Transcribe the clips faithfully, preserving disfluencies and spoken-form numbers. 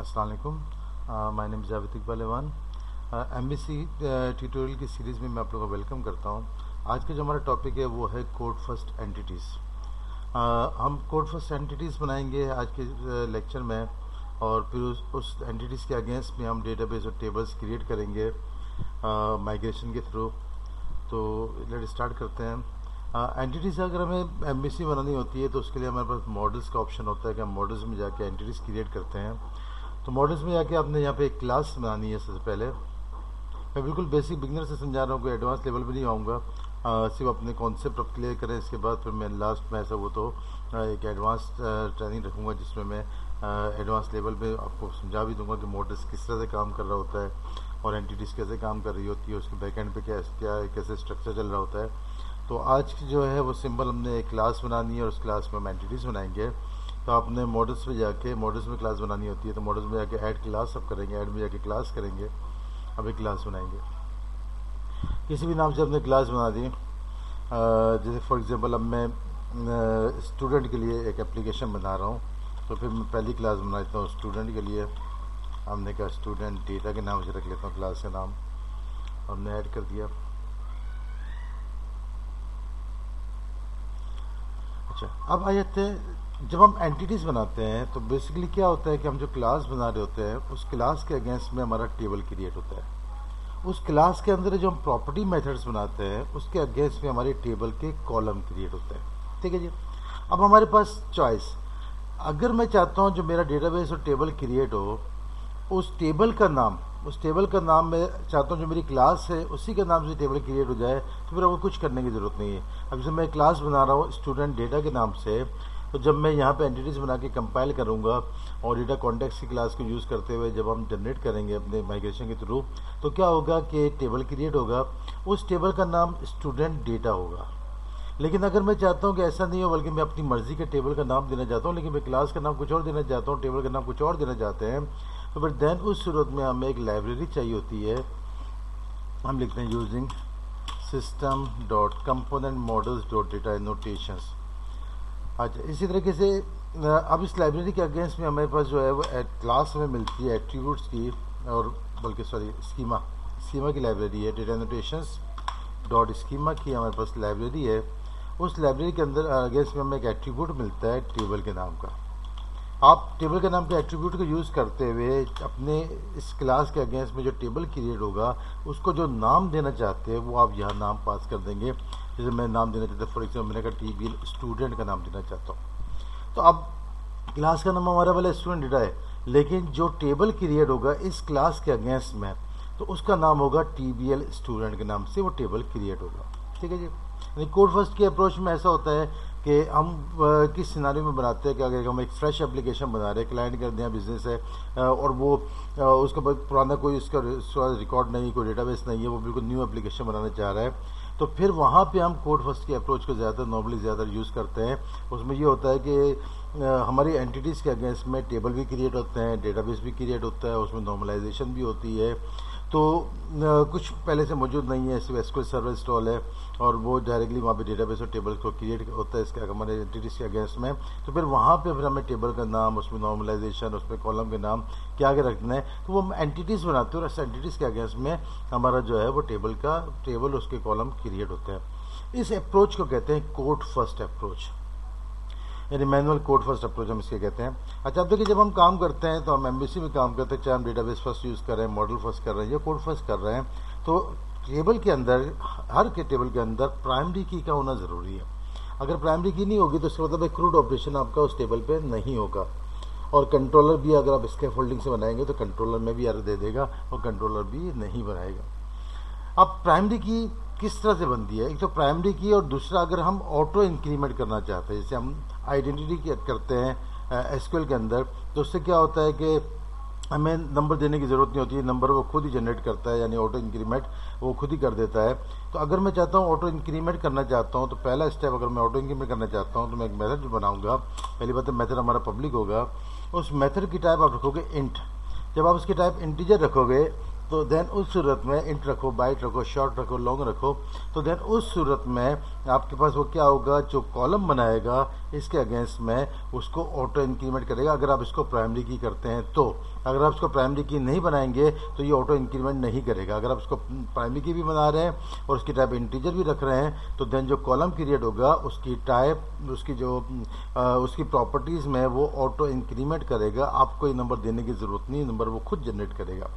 अस्सलाम वालेकुम, my name is Javed Iqbal Awan. MVC tutorial की सीरीज़ में मैं आप लोगों को वेलकम करता हूं। आज का जो हमारा टॉपिक है वो है कोड फर्स्ट एंटिटीज़। हम कोड फर्स्ट एंटिटीज़ बनाएंगे आज के लेक्चर uh, में, और फिर उस, उस एंटिटीज़ के अगेंस्ट में हम डेटाबेस और टेबल्स क्रिएट करेंगे माइग्रेशन uh, के थ्रू। तो लेट स्टार्ट करते हैं। एंटिटीज़ uh, अगर हमें एमवीसी बनानी होती है तो उसके लिए हमारे पास मॉडल्स का ऑप्शन होता है कि हम मॉडल्स में जाके एंटिटीज़ क्रिएट करते हैं। तो मॉडल्स में जाके आपने यहाँ पे एक क्लास बनानी है। सबसे पहले मैं बिल्कुल बेसिक बिगनर से समझा रहा हूँ, कोई एडवांस लेवल पे नहीं आऊँगा, सिर्फ अपने कॉन्सेप्ट अब क्लियर करें। इसके बाद फिर मैं लास्ट में ऐसा वो तो एक एडवांस ट्रेनिंग रखूँगा जिसमें मैं एडवांस लेवल पे आपको समझा भी दूंगा कि मॉडल्स किस तरह से काम कर रहा होता है और एंटिटीज़ कैसे काम कर रही होती है, उसके बैकएंड पे क्या क्या कैसे स्ट्रक्चर चल रहा होता है। तो आज की जो है वो सिंपल हमने एक क्लास बनानी है और उस क्लास में हम एंटिटीज़ बनाएंगे। तो आपने मॉडल्स में जाके मॉडल्स में क्लास बनानी होती है, तो मॉडल्स में जाके ऐड क्लास सब करेंगे, ऐड में जाके क्लास करेंगे, अब एक क्लास बनाएंगे। किसी भी नाम से हमने क्लास बना दी, जैसे फॉर एग्जांपल अब मैं स्टूडेंट के लिए एक एप्लीकेशन बना रहा हूँ, तो फिर मैं पहली क्लास बना लेता हूँ स्टूडेंट के लिए। हमने कहा स्टूडेंट डेटा के नाम से रख लेता हूँ क्लास का नाम, हमने ऐड कर दिया। अच्छा, अब आ जाते हैं, जब हम एंटिटीज़ बनाते हैं तो बेसिकली क्या होता है कि हम जो क्लास बना रहे होते हैं उस क्लास के अगेंस्ट में हमारा टेबल क्रिएट होता है। उस क्लास के अंदर जो हम प्रॉपर्टी मेथड्स बनाते हैं उसके अगेंस्ट में हमारे टेबल के कॉलम क्रिएट होते हैं। ठीक है जी। अब हमारे पास चॉइस, अगर मैं चाहता हूँ जो मेरा डेटाबेस और टेबल क्रिएट हो, उस टेबल का नाम उस टेबल का नाम मैं चाहता हूँ जो मेरी क्लास है उसी के नाम से टेबल क्रिएट हो जाए, तो फिर आपको कुछ करने की ज़रूरत नहीं है। अब जैसे मैं क्लास बना रहा हूँ स्टूडेंट डेटा के नाम से, तो जब मैं यहाँ पे एंटिटीज़ बना के कंपाइल करूँगा और डेटा कॉन्टेक्स्ट की क्लास को यूज़ करते हुए जब हम जनरेट करेंगे अपने माइग्रेशन के थ्रू, तो क्या होगा कि टेबल क्रिएट होगा, उस टेबल का नाम स्टूडेंट डेटा होगा। लेकिन अगर मैं चाहता हूँ कि ऐसा नहीं हो, बल्कि मैं अपनी मर्जी के टेबल का नाम देना चाहता हूँ, लेकिन मैं क्लास का नाम कुछ और देना चाहता हूँ, टेबल का नाम कुछ और देना चाहते हैं, तो फिर देन उस सूरत में हमें एक लाइब्रेरी चाहिए होती है। हम लिखते हैं using system dot component models dot data annotations. अच्छा, इसी तरीके से अब इस लाइब्रेरी के अगेंस्ट में हमारे पास जो है वो क्लास में मिलती है एट्रीब्यूट्स की, और बल्कि सॉरी स्कीमा स्कीमा की लाइब्रेरी है। डेटा एनोटेशंस डॉट स्कीमा की हमारे पास लाइब्रेरी है। उस लाइब्रेरी के अंदर अगेंस्ट में हमें एक एट्रीब्यूट मिलता है टेबल के नाम का। आप टेबल के नाम के एट्रीब्यूट को यूज़ करते हुए अपने इस क्लास के अगेंस्ट में जो टेबल क्रिएट होगा उसको जो नाम देना चाहते हैं वो आप यहाँ नाम पास कर देंगे। जैसे मैं नाम देना चाहता हूँ, फॉर एग्जाम्पल मैंने कहा टीबीएल स्टूडेंट का नाम देना चाहता हूँ, तो अब क्लास का नाम हमारा वाला स्टूडेंट डेटा है, लेकिन जो टेबल क्रिएट होगा इस क्लास के अगेंस्ट में तो उसका नाम होगा टीबीएल स्टूडेंट के नाम से वो टेबल क्रिएट होगा। ठीक है जी। यानी कोड फर्स्ट के अप्रोच में ऐसा होता है कि हम आ, किस सिनारियो में बनाते हैं कि अगर हम एक फ्रेश एप्लीकेशन बना रहे हैं, क्लाइंट कर दिया बिजनेस है आ, और वो आ, उसका पुराना कोई उसका रिकॉर्ड नहीं, कोई डेटाबेस नहीं है, वो बिल्कुल न्यू एप्लीकेशन बनाना चाह रहा है, तो फिर वहाँ पे हम कोड फर्स्ट की अप्रोच को ज़्यादा नॉर्मली ज़्यादा यूज़ करते हैं। उसमें ये होता है कि हमारी एंटिटीज़ के अगेंस्ट में टेबल भी क्रिएट होते हैं, डेटाबेस भी क्रिएट होता है, उसमें नॉर्मलाइजेशन भी होती है। तो कुछ पहले से मौजूद नहीं है, सिर्फ एसक्यूएल सर्वर इंस्टॉल है और वो डायरेक्टली वहाँ पे डेटाबेस और टेबल को क्रिएट होता है इसके हमारे एंटिटीज़ के अगेंस्ट में। तो फिर वहाँ पे फिर हमें टेबल का नाम, उसमें नॉर्मलाइजेशन, उसमें कॉलम के नाम क्या आगे रखना है, तो वो हम एंटिटीज़ बनाते हैं और इस एंटिटीज़ के अगेंस्ट में हमारा जो है वो टेबल का टेबल उसके कॉलम क्रिएट होते हैं। इस अप्रोच को कहते हैं कोड फर्स्ट अप्रोच, यानी मैनुअल कोड फर्स्ट अप्रोच हम इसके कहते हैं। अच्छा, अब देखिए जब हम काम करते हैं तो हम एमवीसी में काम करते हैं, चाहे हम डेटाबेस फर्स्ट यूज़ कर रहे हैं, मॉडल फर्स्ट कर रहे हैं या कोड फर्स्ट कर रहे हैं, तो टेबल के अंदर हर के टेबल के अंदर प्राइमरी की का होना ज़रूरी है। अगर प्राइमरी की नहीं होगी तो इसका मतलब एक क्रूड ऑपरेशन आपका उस टेबल पर नहीं होगा। और कंट्रोलर भी अगर आप इसके फोल्डिंग से बनाएंगे तो कंट्रोलर में भी एरर दे देगा और कंट्रोलर भी नहीं बनाएगा। अब प्राइमरी की किस तरह से बनती है, एक तो प्राइमरी की, और दूसरा अगर हम ऑटो इंक्रीमेंट करना चाहते हैं, जैसे हम आइडेंटिटी करते हैं एसक्यूएल के अंदर, तो उससे क्या होता है कि हमें नंबर देने की ज़रूरत नहीं होती है, नंबर वो खुद ही जनरेट करता है, यानी ऑटो इंक्रीमेंट वो खुद ही कर देता है। तो अगर मैं चाहता हूँ ऑटो इंक्रीमेंट करना चाहता हूँ, तो पहला स्टेप अगर मैं ऑटो इंक्रीमेंट करना चाहता हूँ तो मैं एक मेथड बनाऊँगा। पहली बात है मेथड हमारा पब्लिक होगा, उस मेथड की टाइप आप रखोगे इंट। जब आप उसकी टाइप इंटीजर रखोगे तो देन उस सूरत में इंट रखो, बाइट रखो, शॉर्ट रखो, लॉन्ग रखो, तो देन उस सूरत में आपके पास वो क्या होगा, जो कॉलम बनाएगा इसके अगेंस्ट में उसको ऑटो इंक्रीमेंट करेगा। अगर आप इसको प्राइमरी की करते हैं तो, अगर आप इसको प्राइमरी की नहीं बनाएंगे तो ये ऑटो इंक्रीमेंट नहीं करेगा। अगर आप इसको प्राइमरी की भी बना रहे हैं और उसकी टाइप इंटीजर भी रख रहे हैं तो देन जो कॉलम क्रिएट होगा उसकी टाइप, उसकी जो आ, उसकी प्रॉपर्टीज़ में वो ऑटो इंक्रीमेंट करेगा। आपको ये नंबर देने की ज़रूरत नहीं, नंबर वो खुद जनरेट करेगा।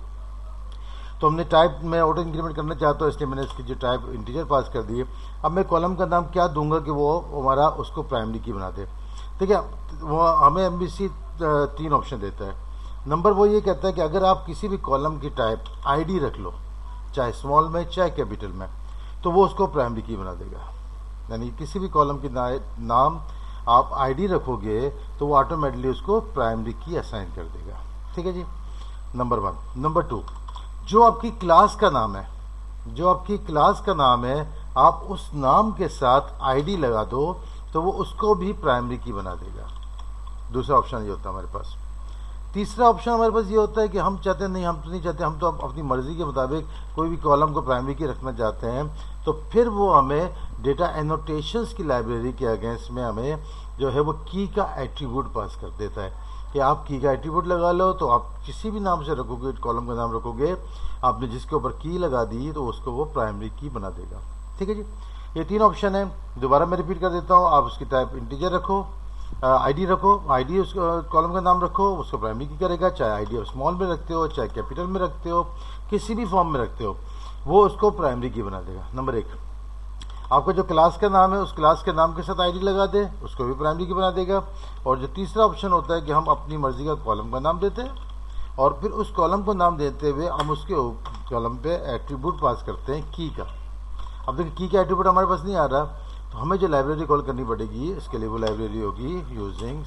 तो हमने टाइप में ऑटो इंक्रीमेंट करना चाहता हूँ, इसलिए मैंने इसकी जो टाइप इंटीजर पास कर दी है। अब मैं कॉलम का नाम क्या दूंगा कि वो हमारा उसको प्राइमरी की बना दे। ठीक है, वो हमें एमवीसी तीन ऑप्शन देता है। नंबर वो ये कहता है कि अगर आप किसी भी कॉलम की टाइप आईडी रख लो, चाहे स्मॉल में चाहे कैपिटल में, तो वो उसको प्राइमरी की बना देगा। यानी किसी भी कॉलम की ना, नाम आप आईडी रखोगे तो वो ऑटोमेटिकली उसको प्राइमरी की असाइन कर देगा। ठीक है जी, नंबर वन। नंबर टू, जो आपकी क्लास का नाम है, जो आपकी क्लास का नाम है, आप उस नाम के साथ आईडी लगा दो तो वो उसको भी प्राइमरी की बना देगा। दूसरा ऑप्शन ये होता है हमारे पास। तीसरा ऑप्शन हमारे पास ये होता है कि हम चाहते नहीं, हम तो नहीं चाहते, हम तो अपनी मर्जी के मुताबिक कोई भी कॉलम को प्राइमरी की रखना चाहते हैं, तो फिर वो हमें डेटा एनोटेशंस की लाइब्रेरी के अगेंस्ट में हमें जो है वो की का एट्रीब्यूट पास कर देता है कि आप की का एट्रीब्यूट लगा लो। तो आप किसी भी नाम से रखोगे, कॉलम का नाम रखोगे, आपने जिसके ऊपर की लगा दी तो उसको वो प्राइमरी की बना देगा। ठीक है जी, ये तीन ऑप्शन है। दोबारा मैं रिपीट कर देता हूँ। आप उसकी टाइप इंटीजर रखो, आईडी रखो, आईडी उस कॉलम का नाम रखो, उसको प्राइमरी की करेगा। चाहे आईडी आप स्मॉल में रखते हो, चाहे कैपिटल में रखते हो, किसी भी फॉर्म में रखते हो, वो उसको प्राइमरी की बना देगा। नंबर एक, आपका जो क्लास का नाम है उस क्लास के नाम के साथ आईडी लगा दे, उसको भी प्राइमरी की बना देगा। और जो तीसरा ऑप्शन होता है कि हम अपनी मर्जी का कॉलम का नाम देते हैं और फिर उस कॉलम को नाम देते हुए हम उसके कॉलम पे एट्रीब्यूट पास करते हैं की का। अब देखिए की का एट्रीब्यूट हमारे पास नहीं आ रहा, तो हमें जो लाइब्रेरी कॉल करनी पड़ेगी, इसके लिए वो लाइब्रेरी होगी using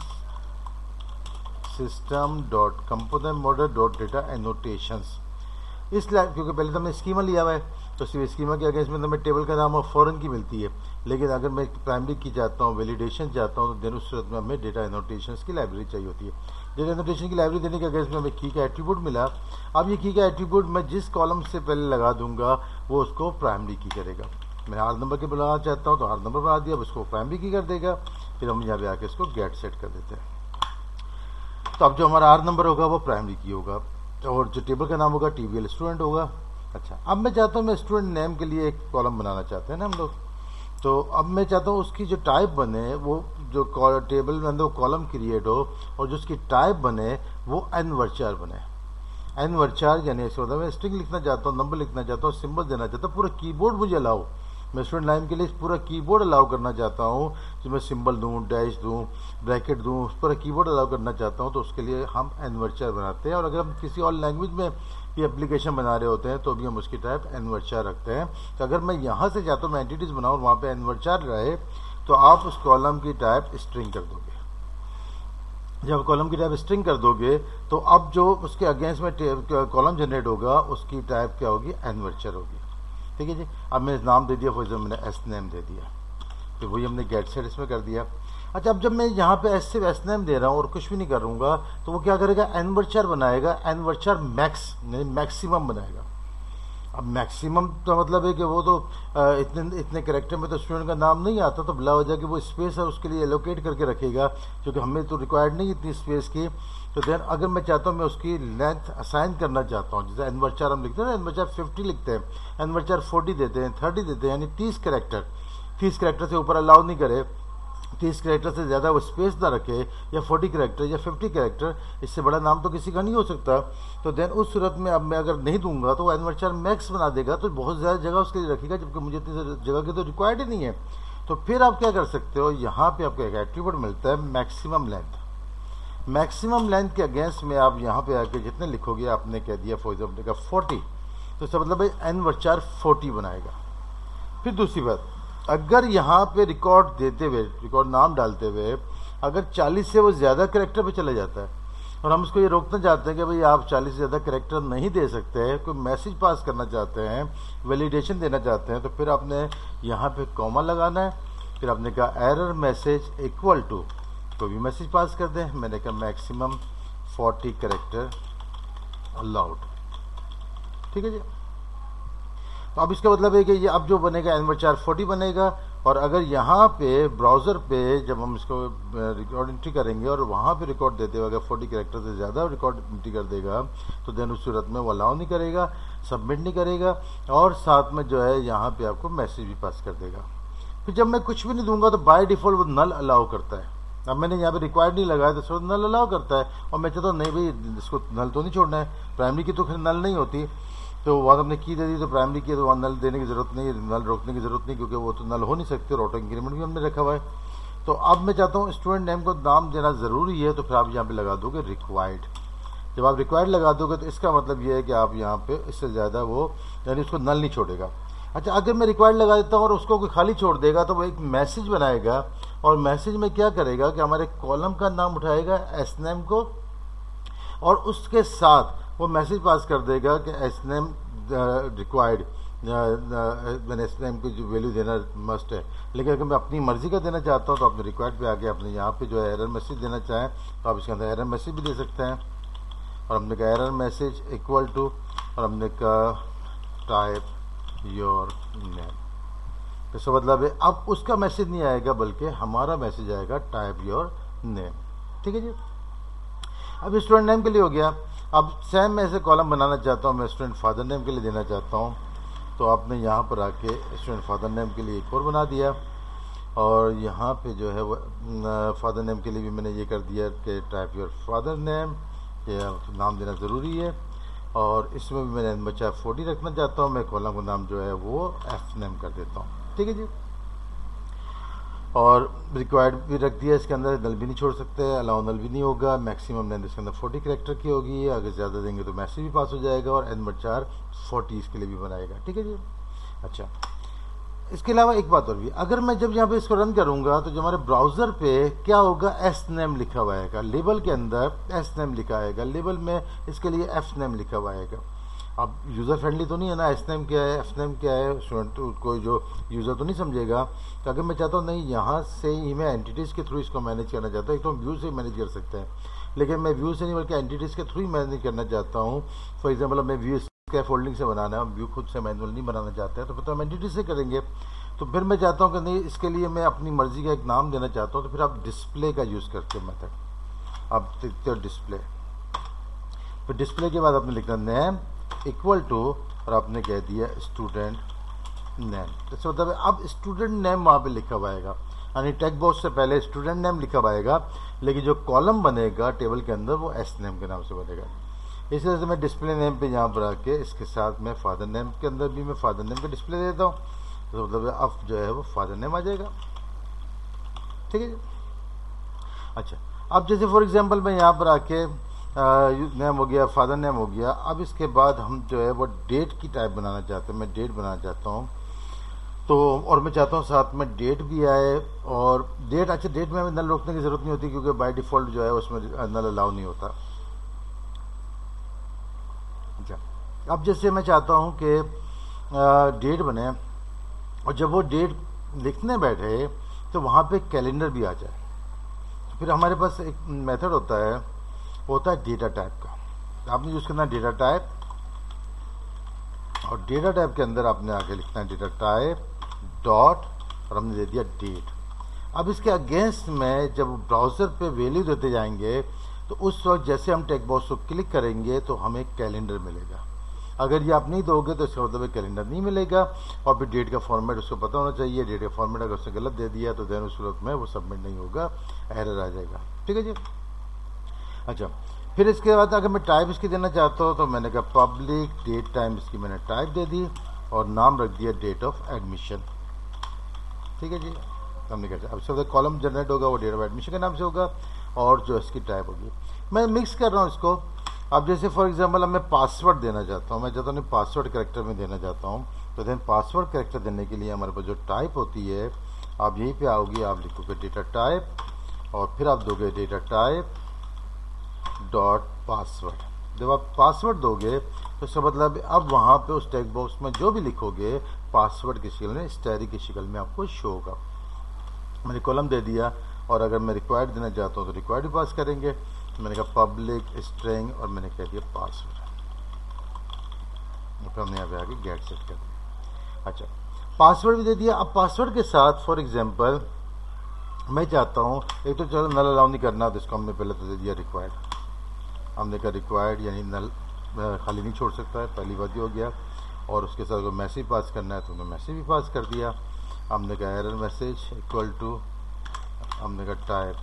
system dot component model dot data annotations. इस क्योंकि पहले तो हमने स्कीमा लिया हुआ है, तो सिर्फ स्कीमा के अगेंस्ट में हमें टेबल का नाम और फॉरन की मिलती है। लेकिन अगर मैं प्राइमरी की चाहता हूँ, वैलिडेशन चाहता हूँ, तो देन उस सूरत में हमें डेटा एनोटेशंस की लाइब्रेरी चाहिए होती है। डेटा एनोटेशन की लाइब्रेरी देने के अगेंस्ट में हमें की का एट्रीब्यूट मिला। अब ये की का एट्रीब्यूट मैं जिस कॉलम से पहले लगा दूंगा वो उसको प्राइमरी की करेगा। मैं आर नंबर के बनाना चाहता हूँ तो आर नंबर बना दिया, उसको प्राइमरी की कर देगा। फिर हम यहाँ पे आके इसको गेट सेट कर देते हैं। तो अब जो हमारा आर नंबर होगा वो प्राइमरी की होगा और जो टेबल का नाम होगा टीवीएल स्टूडेंट होगा। अच्छा, अब मैं चाहता हूँ, मैं स्टूडेंट नेम के लिए एक कॉलम बनाना चाहते हैं ना हम लोग, तो अब मैं चाहता हूँ उसकी जो टाइप बने, वो जो टेबल में अंदर कॉलम क्रिएट हो और जो उसकी टाइप बने वो एन वर्चार बने। एन वर्चार यानी ऐसे होता है, मैं स्ट्रिंग लिखना चाहता हूँ, नंबर लिखना चाहता हूँ, सिंबल देना चाहता हूँ, पूरा कीबोर्ड मुझे अलाउ, मैं स्टूडेंट नेम के लिए पूरा कीबोर्ड अलाउ करना चाहता हूँ, जो मैं सिंबल दूँ, डैश दूँ, ब्रैकेट दूँ, उस पूरा कीबोर्ड अलाउ करना चाहता हूँ, तो उसके लिए हम एन वर्चार बनाते हैं। और अगर हम किसी और लैंग्वेज में भी एप्लीकेशन बना रहे होते हैं तो भी हम उसकी टाइप एन वर्चार रखते हैं। तो अगर मैं यहाँ से चाहता हूँ मैं एंटिटीज बनाऊँ वहाँ पे एन वर्चार रहे, तो आप उस कॉलम की टाइप स्ट्रिंग कर दोगे। जब कॉलम की टाइप स्ट्रिंग कर दोगे तो अब जो उसके अगेंस्ट में कॉलम जनरेट होगा उसकी टाइप क्या होगी, एन वर्चार होगी। ठीक है जी, अब मैंने नाम दे दिया, फॉर एग्जाम्पल मैंने एस नेम दे दिया, तो वही हमने गेट सेट इसमें कर दिया। अच्छा, अब जब मैं यहाँ पे एस सिर्फ एस नेम दे रहा हूँ और कुछ भी नहीं करूँगा तो वो क्या करेगा, एन वर्चार बनाएगा, एन वर्चार मैक्स यानी मैक्सिमम बनाएगा। अब मैक्सिमम तो मतलब है कि वो तो इतने इतने कैरेक्टर में तो स्टूडेंट का नाम नहीं आता, तो बिला वजह कि वो स्पेस है उसके लिए एलोकेट करके रखेगा, क्योंकि हमें तो रिक्वायर्ड नहीं इतनी स्पेस की। तो देन अगर मैं चाहता हूँ मैं उसकी लेंथ असाइन करना चाहता हूँ, जैसे एन वर्चार हम लिखते हैं ना, एन वर्चार फिफ्टी लिखते हैं, एन वर्चार फोर्टी देते हैं, थर्टी देते हैं, यानी तीस कैरेक्टर, तीस कैरेक्टर से ऊपर अलाउ नहीं करे, तीस कैरेक्टर से ज़्यादा वो स्पेस ना रखे, या फोर्टी कैरेक्टर या फिफ्टी कैरेक्टर, इससे बड़ा नाम तो किसी का नहीं हो सकता। तो देन उस सूरत में अब मैं अगर नहीं दूंगा तो वो एन वर्चार मैक्स बना देगा, तो बहुत ज़्यादा जगह उसके लिए रखेगा, जबकि मुझे इतनी जगह की तो रिक्वायर्ड ही नहीं है। तो फिर आप क्या कर सकते हो, यहाँ पे आपको एक एट्रीब्यूट मिलता है मैक्सिमम लेंथ। मैक्सिमम लेंथ के अगेंस्ट में आप यहाँ पे आके जितने लिखोगे, आपने कह दिया फॉर एग्जाम्पल का फोर्टी, तो इसका मतलब है एन वर्चार फोर्टी बनाएगा। फिर दूसरी बात, अगर यहाँ पे रिकॉर्ड देते हुए, रिकॉर्ड नाम डालते हुए अगर चालीस से वो ज़्यादा कैरेक्टर पे चला जाता है और हम उसको ये रोकना चाहते हैं कि भाई आप चालीस से ज़्यादा कैरेक्टर नहीं दे सकते हैं, कोई मैसेज पास करना चाहते हैं, वैलिडेशन देना चाहते हैं, तो फिर आपने यहाँ पे कॉमा लगाना है। फिर आपने कहा एरर मैसेज इक्वल टू, कोई भी मैसेज पास कर दें, मैंने कहा मैक्सिमम फोर्टी कैरेक्टर अलाउड। ठीक है जी। तो अब इसका मतलब है कि ये अब जो बनेगा एन चार फोर्टी बनेगा, और अगर यहाँ पे ब्राउज़र पे जब हम इसको रिकॉर्ड एंट्री करेंगे और वहाँ पे रिकॉर्ड देते हुए अगर फोर्टी कैरेक्टर से ज़्यादा रिकॉर्ड एंट्री कर देगा तो देन उस सूरत में वो अलाउ नहीं करेगा, सबमिट नहीं करेगा, और साथ में जो है यहाँ पे आपको मैसेज भी पास कर देगा। फिर जब मैं कुछ भी नहीं दूंगा तो बाय डिफ़ॉल्ट वो नल अलाउ करता है। अब मैंने यहाँ पे रिक्वायर्ड नहीं लगाया तो सब नल अलाउ करता है, और मैं चाहता हूँ नहीं भाई इसको नल तो नहीं छोड़ना है, प्राइमरी की तो खैर नल नहीं होती, तो वहाँ हमने की दे दी तो प्राइमरी की तो वहाँ नल देने की ज़रूरत नहीं, नल रोकने की ज़रूरत नहीं, क्योंकि वो तो नल हो नहीं सकते, और ऑटो इंक्रीमेंट भी हमने रखा हुआ है। तो अब मैं चाहता हूँ स्टूडेंट नेम को नाम देना ज़रूरी है, तो फिर आप यहाँ पे लगा दोगे रिक्वायर्ड। जब आप रिक्वायर्ड लगा दोगे तो इसका मतलब ये है कि आप यहाँ पे इससे ज़्यादा वो यानी उसको नल नहीं छोड़ेगा। अच्छा, अगर मैं रिक्वायर्ड लगा देता हूँ और उसको कोई खाली छोड़ देगा तो वो एक मैसेज बनाएगा, और मैसेज में क्या करेगा कि हमारे कॉलम का नाम उठाएगा एस नेम को, और उसके साथ वो मैसेज पास कर देगा कि एस नेम रिक्वायर्ड, मैंने एस नेम को जो वैल्यू देना मस्ट है। लेकिन अगर मैं अपनी मर्जी का देना चाहता हूँ तो अपने रिक्वायर्ड पे आके अपने यहाँ पे जो है एरर मैसेज देना चाहें तो आप इसके अंदर एरर मैसेज भी दे सकते हैं। और हमने कहा एरर मैसेज इक्वल टू, और हमने कहा टाइप योर नेम। तो इसका मतलब है अब उसका मैसेज नहीं आएगा बल्कि हमारा मैसेज आएगा टाइप योर नेम। ठीक है जी। अब स्टूडेंट नेम के लिए हो गया। अब सेम मैं ऐसे कॉलम बनाना चाहता हूँ, मैं स्टूडेंट फादर नेम के लिए देना चाहता हूँ, तो आपने यहाँ पर आके स्टूडेंट फादर नेम के लिए एक और बना दिया, और यहाँ पे जो है वो फादर नेम के लिए भी मैंने ये कर दिया कि टाइप योर फादर नेम, ये नाम देना ज़रूरी है। और इसमें भी मैंने बच्चा फोर्टी रखना चाहता हूँ, मैं कॉलम का नाम जो है वो एफ नेम कर देता हूँ। ठीक है जी। और रिक्वायर्ड भी रख दिया, इसके अंदर नल भी नहीं छोड़ सकते, अलाउ नल भी नहीं होगा, मैक्सिमम लेंथ इसके अंदर फोर्टी कैरेक्टर की होगी, अगर ज़्यादा देंगे तो मैसेज भी पास हो जाएगा, और एन चार फोर्टी इसके लिए भी बनाएगा। ठीक है जी। अच्छा, इसके अलावा एक बात और भी, अगर मैं जब यहाँ पे इसको रन करूँगा तो जो हमारे ब्राउज़र पे क्या होगा, एस नेम लिखा हुआ आएगा, लेबल के अंदर एस नेम लिखा आएगा, लेबल में इसके लिए एफ नेम लिखा हुआ आएगा। अब यूज़र फ्रेंडली तो नहीं है ना, एस नेम क्या है एफ नेम क्या है, स्टूडेंट कोई जो यूज़र तो नहीं समझेगा। तो अगर मैं चाहता हूँ नहीं यहाँ से ही मैं एंटिटीज़ के थ्रू इसको मैनेज करना चाहता हूँ, एक तो व्यू से मैनेज कर सकते हैं, लेकिन मैं व्यू से नहीं बल्कि एंटिटीज़ के थ्रू ही मैनेज करना चाहता हूँ। फॉर एग्जाम्पल मैं व्यू स्कैफ फोल्डिंग से बनाना है, व्यू खुद से मैनुअल नहीं बनाना चाहते हैं, तो फिर तो हम एंटिटी से करेंगे। तो फिर मैं चाहता हूँ कि नहीं इसके लिए मैं अपनी मर्जी का एक नाम देना चाहता हूँ, तो फिर आप डिस्प्ले का यूज़ करके मेथड आप देखते हो डिस्प्ले। फिर डिस्प्ले के बाद आपने लिखना नेम इक्वल टू, और आपने कह दिया स्टूडेंट नेम। इससे मतलब अब स्टूडेंट नेम वहाँ पे लिखा हुआ आएगा, यानी टेक्स्ट बॉक्स से पहले स्टूडेंट नेम लिखा हुआ आएगा, लेकिन जो कॉलम बनेगा टेबल के अंदर वो एस नेम के नाम से बनेगा। इस तरह से मैं डिस्प्ले नेम पे यहाँ पर आके इसके साथ मैं फादर नेम के अंदर भी मैं फादर नेम का डिस्प्ले देता हूँ, तो मतलब अब जो है वो फादर नेम आ जाएगा। ठीक है जी। अच्छा, अब जैसे फॉर एग्जांपल मैं यहाँ पर आके नेम हो गया, फादर नेम हो गया, अब इसके बाद हम जो है वो डेट की टाइप बनाना चाहते हैं, मैं डेट बनाना चाहता हूँ, तो और मैं चाहता हूँ साथ में डेट भी आए, और डेट अच्छा डेट में हमें नल रोकने की ज़रूरत नहीं होती क्योंकि बाय डिफ़ॉल्ट जो है उसमें नल अलाउ नहीं होता। अच्छा, अब जैसे मैं चाहता हूँ कि डेट बने, और जब वो डेट लिखने बैठे तो वहाँ पे कैलेंडर भी आ जाए, तो फिर हमारे पास एक मेथड होता है, होता है डेटा टाइप का। आपने यूज़ करना है डेटा टाइप, और डेटा टाइप के अंदर आपने आगे लिखना है डेटा टाइप डॉट, और हमने दे दिया डेट। अब इसके अगेंस्ट में जब ब्राउज़र पे वैल्यू देते जाएंगे तो उस वक्त जैसे हम टेक्स्ट बॉक्स को क्लिक करेंगे तो हमें कैलेंडर मिलेगा। अगर ये आप नहीं दोगे तो इसका मतलब कैलेंडर नहीं मिलेगा, और फिर डेट का फॉर्मेट उसको पता होना चाहिए, डेट का फॉर्मेट अगर उसने गलत दे दिया तो देन उस सूरत में वो सबमिट नहीं होगा, एरर आ जाएगा। ठीक है जी। अच्छा, फिर इसके बाद अगर मैं टाइप इसकी देना चाहता हूँ तो मैंने कहा पब्लिक डेट टाइम, इसकी मैंने टाइप दे दी और नाम रख दिया डेट ऑफ एडमिशन। ठीक है जी। हमने कहा अब सब कॉलम जनरेट होगा वो डेट ऑफ एडमिशन के नाम से होगा, और जो इसकी टाइप होगी मैं मिक्स कर रहा हूँ इसको। अब जैसे फॉर एग्जांपल अब मैं पासवर्ड देना चाहता हूँ, मैं चाहता हूँ पासवर्ड कैरेक्टर में देना चाहता हूँ, तो देन पासवर्ड कैरेक्टर देने के लिए हमारे पास जो टाइप होती है, आप यहीं पे आओगे, आप लिखोगे डेटा टाइप, और फिर आप दोगे डेटा टाइप डॉट पासवर्ड। जब आप पासवर्ड दोगे तो इसका मतलब अब वहाँ पे उस टेक्स्ट बॉक्स में जो भी लिखोगे पासवर्ड की शक्ल में, स्टैरी की शक्ल में आपको शो होगा। मैंने कॉलम दे दिया, और अगर मैं रिक्वायर्ड देना चाहता हूँ तो रिक्वायर्ड भी पास करेंगे। मैंने कहा पब्लिक स्ट्रिंग, और मैंने कह दिया पासवर्ड। फिर हमने यहाँ पे आके गेट सेट कर दिया। अच्छा, पासवर्ड भी दे दिया। अब पासवर्ड के साथ फॉर एग्जांपल मैं चाहता हूँ, एक तो चलो नल अलाउ नहीं करना, तो इसको हमने पहले तो दे दिया रिक्वायर्ड। हमने कहा रिक्वायर्ड यानी नल खाली नहीं छोड़ सकता है, पहली बात ये हो गया। और उसके साथ अगर मैसेज पास करना है तो हमने मैसेज भी पास कर दिया। हमने कहा एरर मैसेज इक्वल टू, हमने कहा टाइप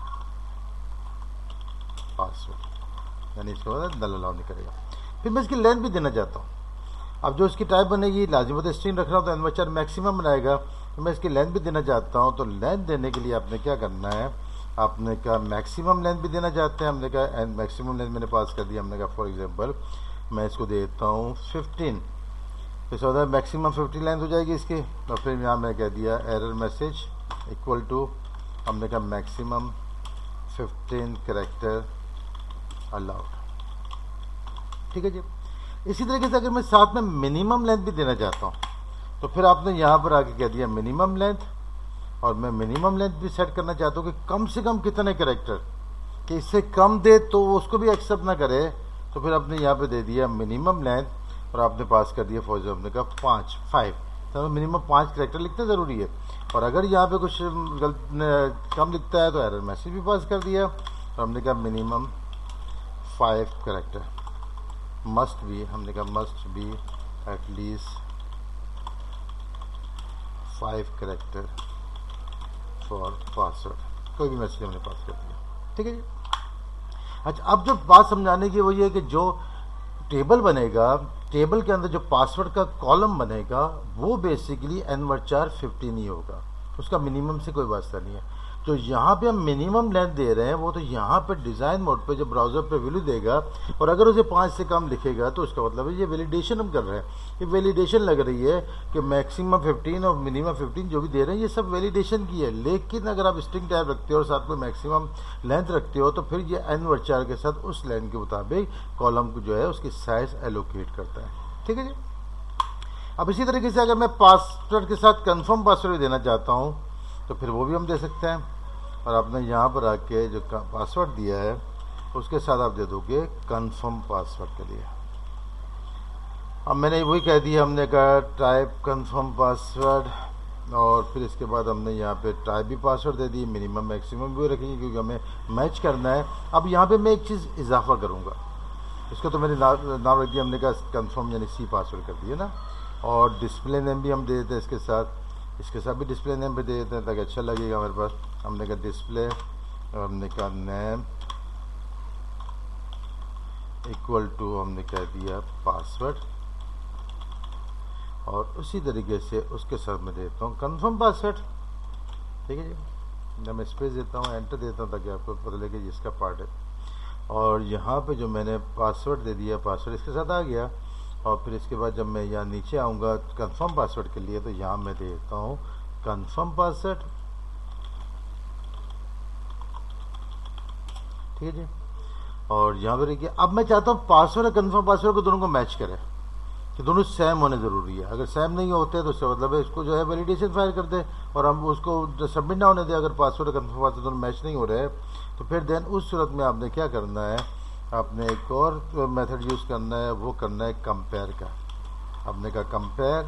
पासवर्ड, यानी इसके बाद नल अलाउ नहीं करेगा। फिर मैं इसकी लेंथ भी देना चाहता हूँ। अब जो इसकी टाइप बनेगी लाजिमत स्ट्रिंग रख रहा हूँ तो एनवर्चर मैक्सिमम बनाएगा, तो मैं इसकी लेंथ भी देना चाहता हूँ। तो लेंथ देने के लिए आपने क्या करना है, आपने कहा मैक्सिमम लेंथ भी देना चाहते हैं, हमने कहा मैक्सिमम लेंथ मैंने पास कर दिया। हमने कहा फॉर एग्जांपल मैं इसको देता हूँ फिफ्टीन, फिर होता है मैक्सिमम फिफ्टीन लेंथ हो जाएगी इसकी। तो फिर यहाँ मैं कह दिया एरर मैसेज इक्वल टू, हमने कहा मैक्सिमम फिफ्टीन कैरेक्टर अलाउड। ठीक है जी। इसी तरीके से अगर मैं साथ में मिनिमम लेंथ भी देना चाहता हूँ तो फिर आपने यहाँ पर आके कह दिया मिनिमम लेंथ, और मैं मिनिमम लेंथ भी सेट करना चाहता हूँ कि कम से कम कितने कैरेक्टर, कि इससे कम दे तो उसको भी एक्सेप्ट ना करे। तो फिर आपने यहाँ पे दे दिया मिनिमम लेंथ, और आपने पास कर दिया फॉर एग्जाम्पल का पाँच फाइव, तो मिनिमम पाँच कैरेक्टर लिखना ज़रूरी है। और अगर यहाँ पे कुछ गलत कम लिखता है तो एरर मैसेज भी पास कर दिया, और हमने कहा minimum five character must be, हमने कहा must be at least five character for password, कोई भी मैसेज हमने पास कर दिया। ठीक है जी। अच्छा, अब जो बात समझाने की वो ये है कि जो टेबल बनेगा, टेबल के अंदर जो पासवर्ड का कॉलम बनेगा वो बेसिकली एनवर्चार फिफ्टीन ही होगा, उसका मिनिमम से कोई वास्ता नहीं है। तो यहाँ पे हम मिनिमम लेंथ दे रहे हैं, वो तो यहाँ पे डिज़ाइन मोड पे जो ब्राउज़र पे वैल्यू देगा, और अगर उसे पाँच से कम लिखेगा तो उसका मतलब है ये वैलिडेशन हम कर रहे हैं। ये वैलिडेशन लग रही है कि मैक्सिमम फिफ्टीन और मिनिमम फिफ्टीन जो भी दे रहे हैं ये सब वैलिडेशन की है। लेकिन अगर आप स्ट्रिंग टाइप रखते हो और साथ में मैक्सिमम लेंथ रखते हो तो फिर ये एनवर्चार के साथ उस लेंथ के मुताबिक कॉलम को जो है उसकी साइज एलोकेट करता है। ठीक है जी। अब इसी तरीके से अगर मैं पासवर्ड के साथ कन्फर्म पासवर्ड भी देना चाहता हूँ तो फिर वो भी हम दे सकते हैं। और आपने यहाँ पर आके जो पासवर्ड दिया है उसके साथ आप दे दोगे कन्फर्म पासवर्ड के लिए। अब मैंने वही कह दिया, हमने कहा टाइप कन्फर्म पासवर्ड, और फिर इसके बाद हमने यहाँ पे टाइप भी पासवर्ड दे दी, मिनिमम मैक्सिमम भी रखेंगे क्योंकि हमें मैच करना है। अब यहाँ पे मैं एक चीज़ इजाफा करूँगा, इसको तो मैंने नाम रख दिया, हमने कहा कन्फर्म यानी सी पासवर्ड कर दिया ना। और डिस्प्ले नेम भी हम दे देते हैं इसके साथ, इसके साथ भी डिस्प्ले नेम भी दे देते हैं ताकि अच्छा लगेगा हमारे पास। हमने कहा डिस्प्ले, और हमने कहा नेम इक्वल टू, हमने कह दिया पासवर्ड, और उसी तरीके से उसके साथ मैं देता हूँ कंफर्म पासवर्ड। ठीक है जी। जब मैं स्पेस देता हूँ, एंटर देता हूँ ताकि आपको पता लगे कि इसका पार्ट है। और यहाँ पे जो मैंने पासवर्ड दे दिया, पासवर्ड इसके साथ आ गया। और फिर इसके बाद जब मैं यहाँ नीचे आऊँगा कंफर्म पासवर्ड के लिए तो यहाँ मैं देता हूँ कंफर्म पासवर्ड। ठीक है जी। और यहाँ पर देखिए, अब मैं चाहता हूँ पासवर्ड और कंफर्म पासवर्ड को दोनों को मैच करें, कि दोनों सेम होने ज़रूरी है। अगर सेम नहीं होते तो इसका मतलब है इसको जो है वैलिडेशन फाइल कर दे और हम उसको सबमिट ना होने दें। अगर पासवर्ड और कंफर्म पासवर्ड दोनों मैच नहीं हो रहे तो फिर देन उस सूरत में आपने क्या करना है, आपने एक और मेथड यूज़ करना है, वो करना है कंपेयर का। आपने कहा कंपेयर,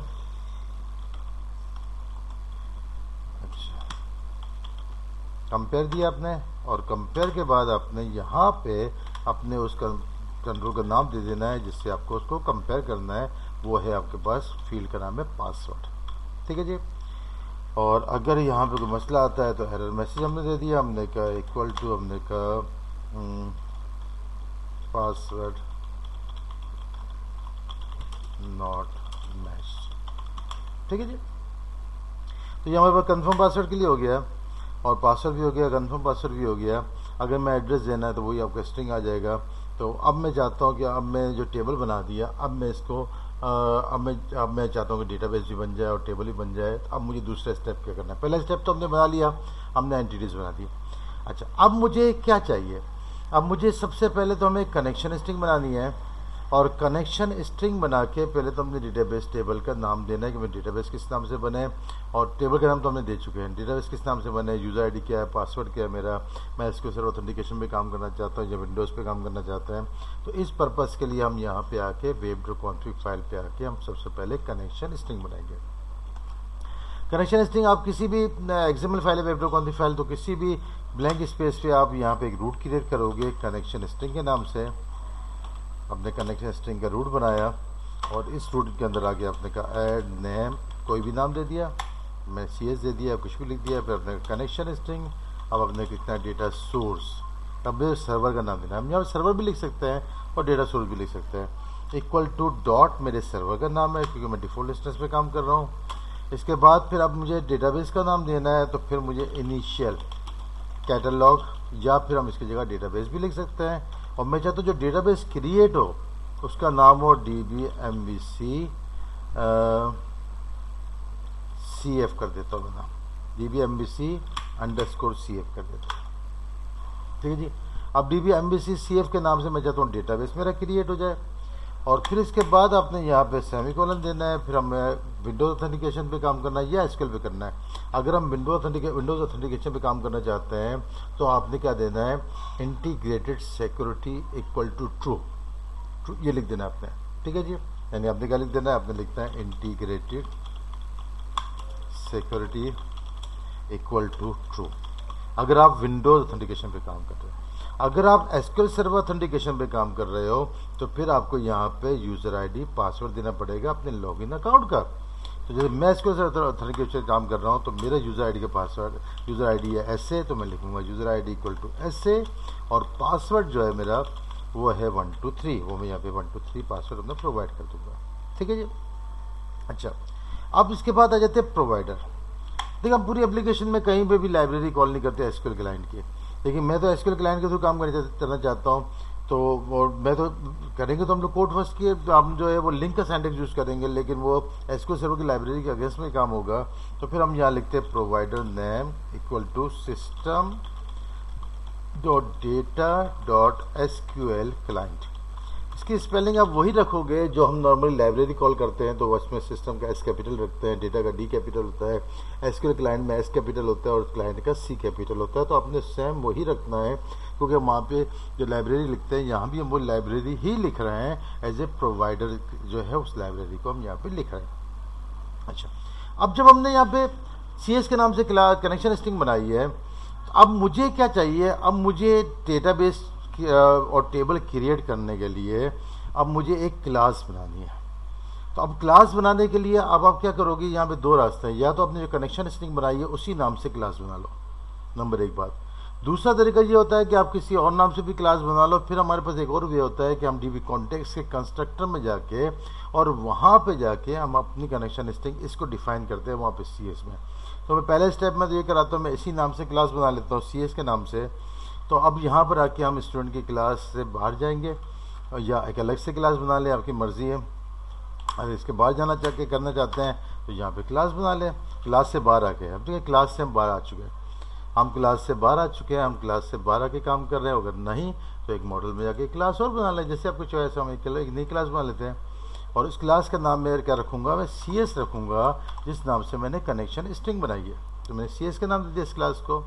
अच्छा कंपेयर दिया आपने, और कंपेयर के बाद आपने यहाँ पे अपने उस कंट्रोल का नाम दे देना है जिससे आपको उसको कंपेयर करना है। वो है आपके पास फील्ड का नाम है पासवर्ड। ठीक है जी। और अगर यहाँ पे कोई मसला आता है तो एरर मैसेज हमने दे दिया, हमने कहा इक्वल टू, हमने कहा पासवर्ड नॉट मैच। ठीक है जी। तो ये हमारे पास कंफर्म पासवर्ड के लिए हो गया, और पासवर्ड भी हो गया, कंफर्म पासवर्ड भी हो गया। अगर मैं एड्रेस देना है तो वही आपका स्ट्रिंग आ जाएगा। तो अब मैं चाहता हूँ कि अब मैं जो टेबल बना दिया, अब मैं इसको आ, अब मैं अब मैं चाहता हूँ कि डेटाबेस भी बन जाए और टेबल भी बन जाए। अब मुझे दूसरा स्टेप क्या करना है? पहला स्टेप तो हमने बना लिया, हमने एंटिटीज बना दी। अच्छा, अब मुझे क्या चाहिए? अब मुझे सबसे पहले तो हमें कनेक्शन स्ट्रिंग बनानी है, और कनेक्शन स्ट्रिंग बना के पहले तो हमने डेटाबेस टेबल का नाम देना है कि मैं डेटाबेस किस नाम से बने, और टेबल का नाम तो हमने दे चुके हैं। डेटाबेस किस नाम से बने, यूज़र आईडी क्या है, पासवर्ड क्या है मेरा, मैं एसक्यूएल सर्वर ऑथेंटिकेशन पे काम करना चाहता हूँ या विंडोज़ पे काम करना चाहता है। तो इस पर्पज़ के लिए हम यहाँ पे आके वेब डॉट कॉन्फिग फाइल पे आके हम सबसे पहले कनेक्शन स्ट्रिंग बनाएंगे। कनेक्शन स्ट्रिंग आप किसी भी एक्सएमएल फाइल है वेब डॉट कॉन्फिग फाइल, तो किसी भी ब्लैंक स्पेस पे आप यहाँ पे एक रूट क्रिएट करोगे कनेक्शन स्ट्रिंग के नाम से। अपने कनेक्शन स्ट्रिंग का रूट बनाया और इस रूट के अंदर आगे आपने कहा ऐड नेम, कोई भी नाम दे दिया, मैं सी एस दे दिया, कुछ भी लिख दिया, फिर अपने कनेक्शन स्ट्रिंग। अब अपने कितना डेटा सोर्स, अब सर्वर का नाम देना, हम यहाँ सर्वर भी लिख सकते हैं और डेटा सोर्स भी लिख सकते हैं। इक्वल टू डॉट मेरे सर्वर का नाम है क्योंकि मैं डिफॉल्ट इंस्टेंस पे काम कर रहा हूँ। इसके बाद फिर अब मुझे डेटाबेस का नाम देना है, तो फिर मुझे इनिशियल कैटलॉग या फिर हम इसकी जगह डेटाबेस भी लिख सकते हैं। और मैं चाहता हूँ जो डेटाबेस क्रिएट हो उसका नाम हो D B M V C C F कर देता हूँ मैं नाम, D B M V C underscore C F कर देता हूँ। ठीक है जी। अब D B M V C C F के नाम से मैं चाहता हूँ डेटाबेस मेरा क्रिएट हो जाए। और फिर इसके बाद आपने यहाँ पे सेमीकोलन देना है, फिर हमें विंडोज ऑथेंटिकेशन पे काम करना है या एसक्यूएल पे करना है। अगर हम विंडोज ऑथेंटिके विंडोज ऑथेंटिकेशन पे काम करना चाहते हैं तो आपने क्या देना है, integrated security equal to true, true ये लिख देना है आपने। ठीक है जी। यानी आपने क्या लिख देना है, आपने लिखना है integrated security equal to true अगर आप विंडोज ऑथेंटिकेशन पे काम कर रहे हैं। अगर आप एसक्यूएल सर्वर ऑथेंटिकेशन पे काम कर रहे हो तो फिर आपको यहाँ पे यूज़र आईडी पासवर्ड देना पड़ेगा अपने लॉगिन अकाउंट का। तो जैसे मैं एसक्यूएल सर्वर ऑथेंटिकेशन काम कर रहा हूँ तो मेरा यूज़र आईडी का पासवर्ड, यूज़र आईडी है एस ए, तो मैं लिखूंगा user ID equal to S A, और पासवर्ड जो है मेरा वो है वन टू थ्री, वो मैं यहाँ पे वन टू थ्री पासवर्ड अपना प्रोवाइड कर दूंगा। ठीक है जी। अच्छा, अब इसके बाद आ जाते हैं प्रोवाइडर। देखिए हम पूरी एप्लीकेशन में कहीं पे भी लाइब्रेरी कॉल नहीं करते एसक्यूएल क्लाइंट की, लेकिन मैं तो एसक्यूएल क्लाइंट के थ्रू काम करना चाहता हूँ। तो मैं तो करेंगे तो हम लोग कोड फर्स्ट की हम जो है वो लिंक का सिंटैक्स यूज़ करेंगे, लेकिन वो एसक्यूएल सर्वर की लाइब्रेरी के अगेंस्ट में काम होगा। तो फिर हम यहाँ लिखते हैं provider name equal to system dot data dot SQL client. इसकी स्पेलिंग आप वही रखोगे जो हम नॉर्मली लाइब्रेरी कॉल करते हैं, तो उसमें सिस्टम का एस कैपिटल रखते हैं, डेटा का डी कैपिटल होता है, एसक्यूएल क्लाइंट में एस कैपिटल होता है और क्लाइंट का सी कैपिटल होता है। तो आपने सेम वही रखना है क्योंकि वहाँ पे जो लाइब्रेरी लिखते हैं यहाँ भी हम वो लाइब्रेरी ही लिख रहे हैं, एज ए प्रोवाइडर जो है उस लाइब्रेरी को हम यहाँ पे लिख रहे हैं। अच्छा, अब जब हमने यहाँ पे सी एस के नाम से कनेक्शन स्ट्रिंग बनाई है, अब मुझे क्या चाहिए, अब मुझे डेटाबेस और टेबल क्रिएट करने के लिए अब मुझे एक क्लास बनानी है। तो अब क्लास बनाने के लिए अब आप क्या करोगे, यहाँ पे दो रास्ते हैं, या तो आपने जो कनेक्शन स्ट्रिंग बनाई है उसी नाम से क्लास बना लो, नंबर एक बात। दूसरा तरीका ये होता है कि आप किसी और नाम से भी क्लास बना लो। फिर हमारे पास एक और वे होता है कि हम डीबी कॉन्टेक्स्ट के कंस्ट्रक्टर में जाके और वहाँ पे जाके हम अपनी कनेक्शन स्ट्रिंग इसको डिफाइन करते हैं वहाँ पे सी एस में। तो मैं पहले स्टेप में तो ये कराता हूँ, मैं इसी नाम से क्लास बना लेता हूँ सी एस के नाम से। तो अब यहाँ पर आके हम स्टूडेंट की क्लास से बाहर जाएंगे या एक अलग से क्लास बना लें, आपकी मर्जी है। अगर इसके बाहर जाना चाह के करना चाहते हैं तो यहाँ पे क्लास बना लें, क्लास से बाहर आके। अब ठीक है, क्लास से हम बाहर आ चुके हैं, हम क्लास से बाहर आ चुके हैं, हम क्लास से बाहर आके काम कर रहे हैं। अगर नहीं तो एक मॉडल में जाके क्लास और बना लें, जैसे आपको चॉइस है। हम एक, एक नई क्लास बना लेते हैं और इस क्लास का नाम मैं क्या रखूँगा, मैं सी एस रखूँगा, जिस नाम से मैंने कनेक्शन स्ट्रिंग बनाई है। तो मैंने सी एस का नाम दे दिया इस क्लास को।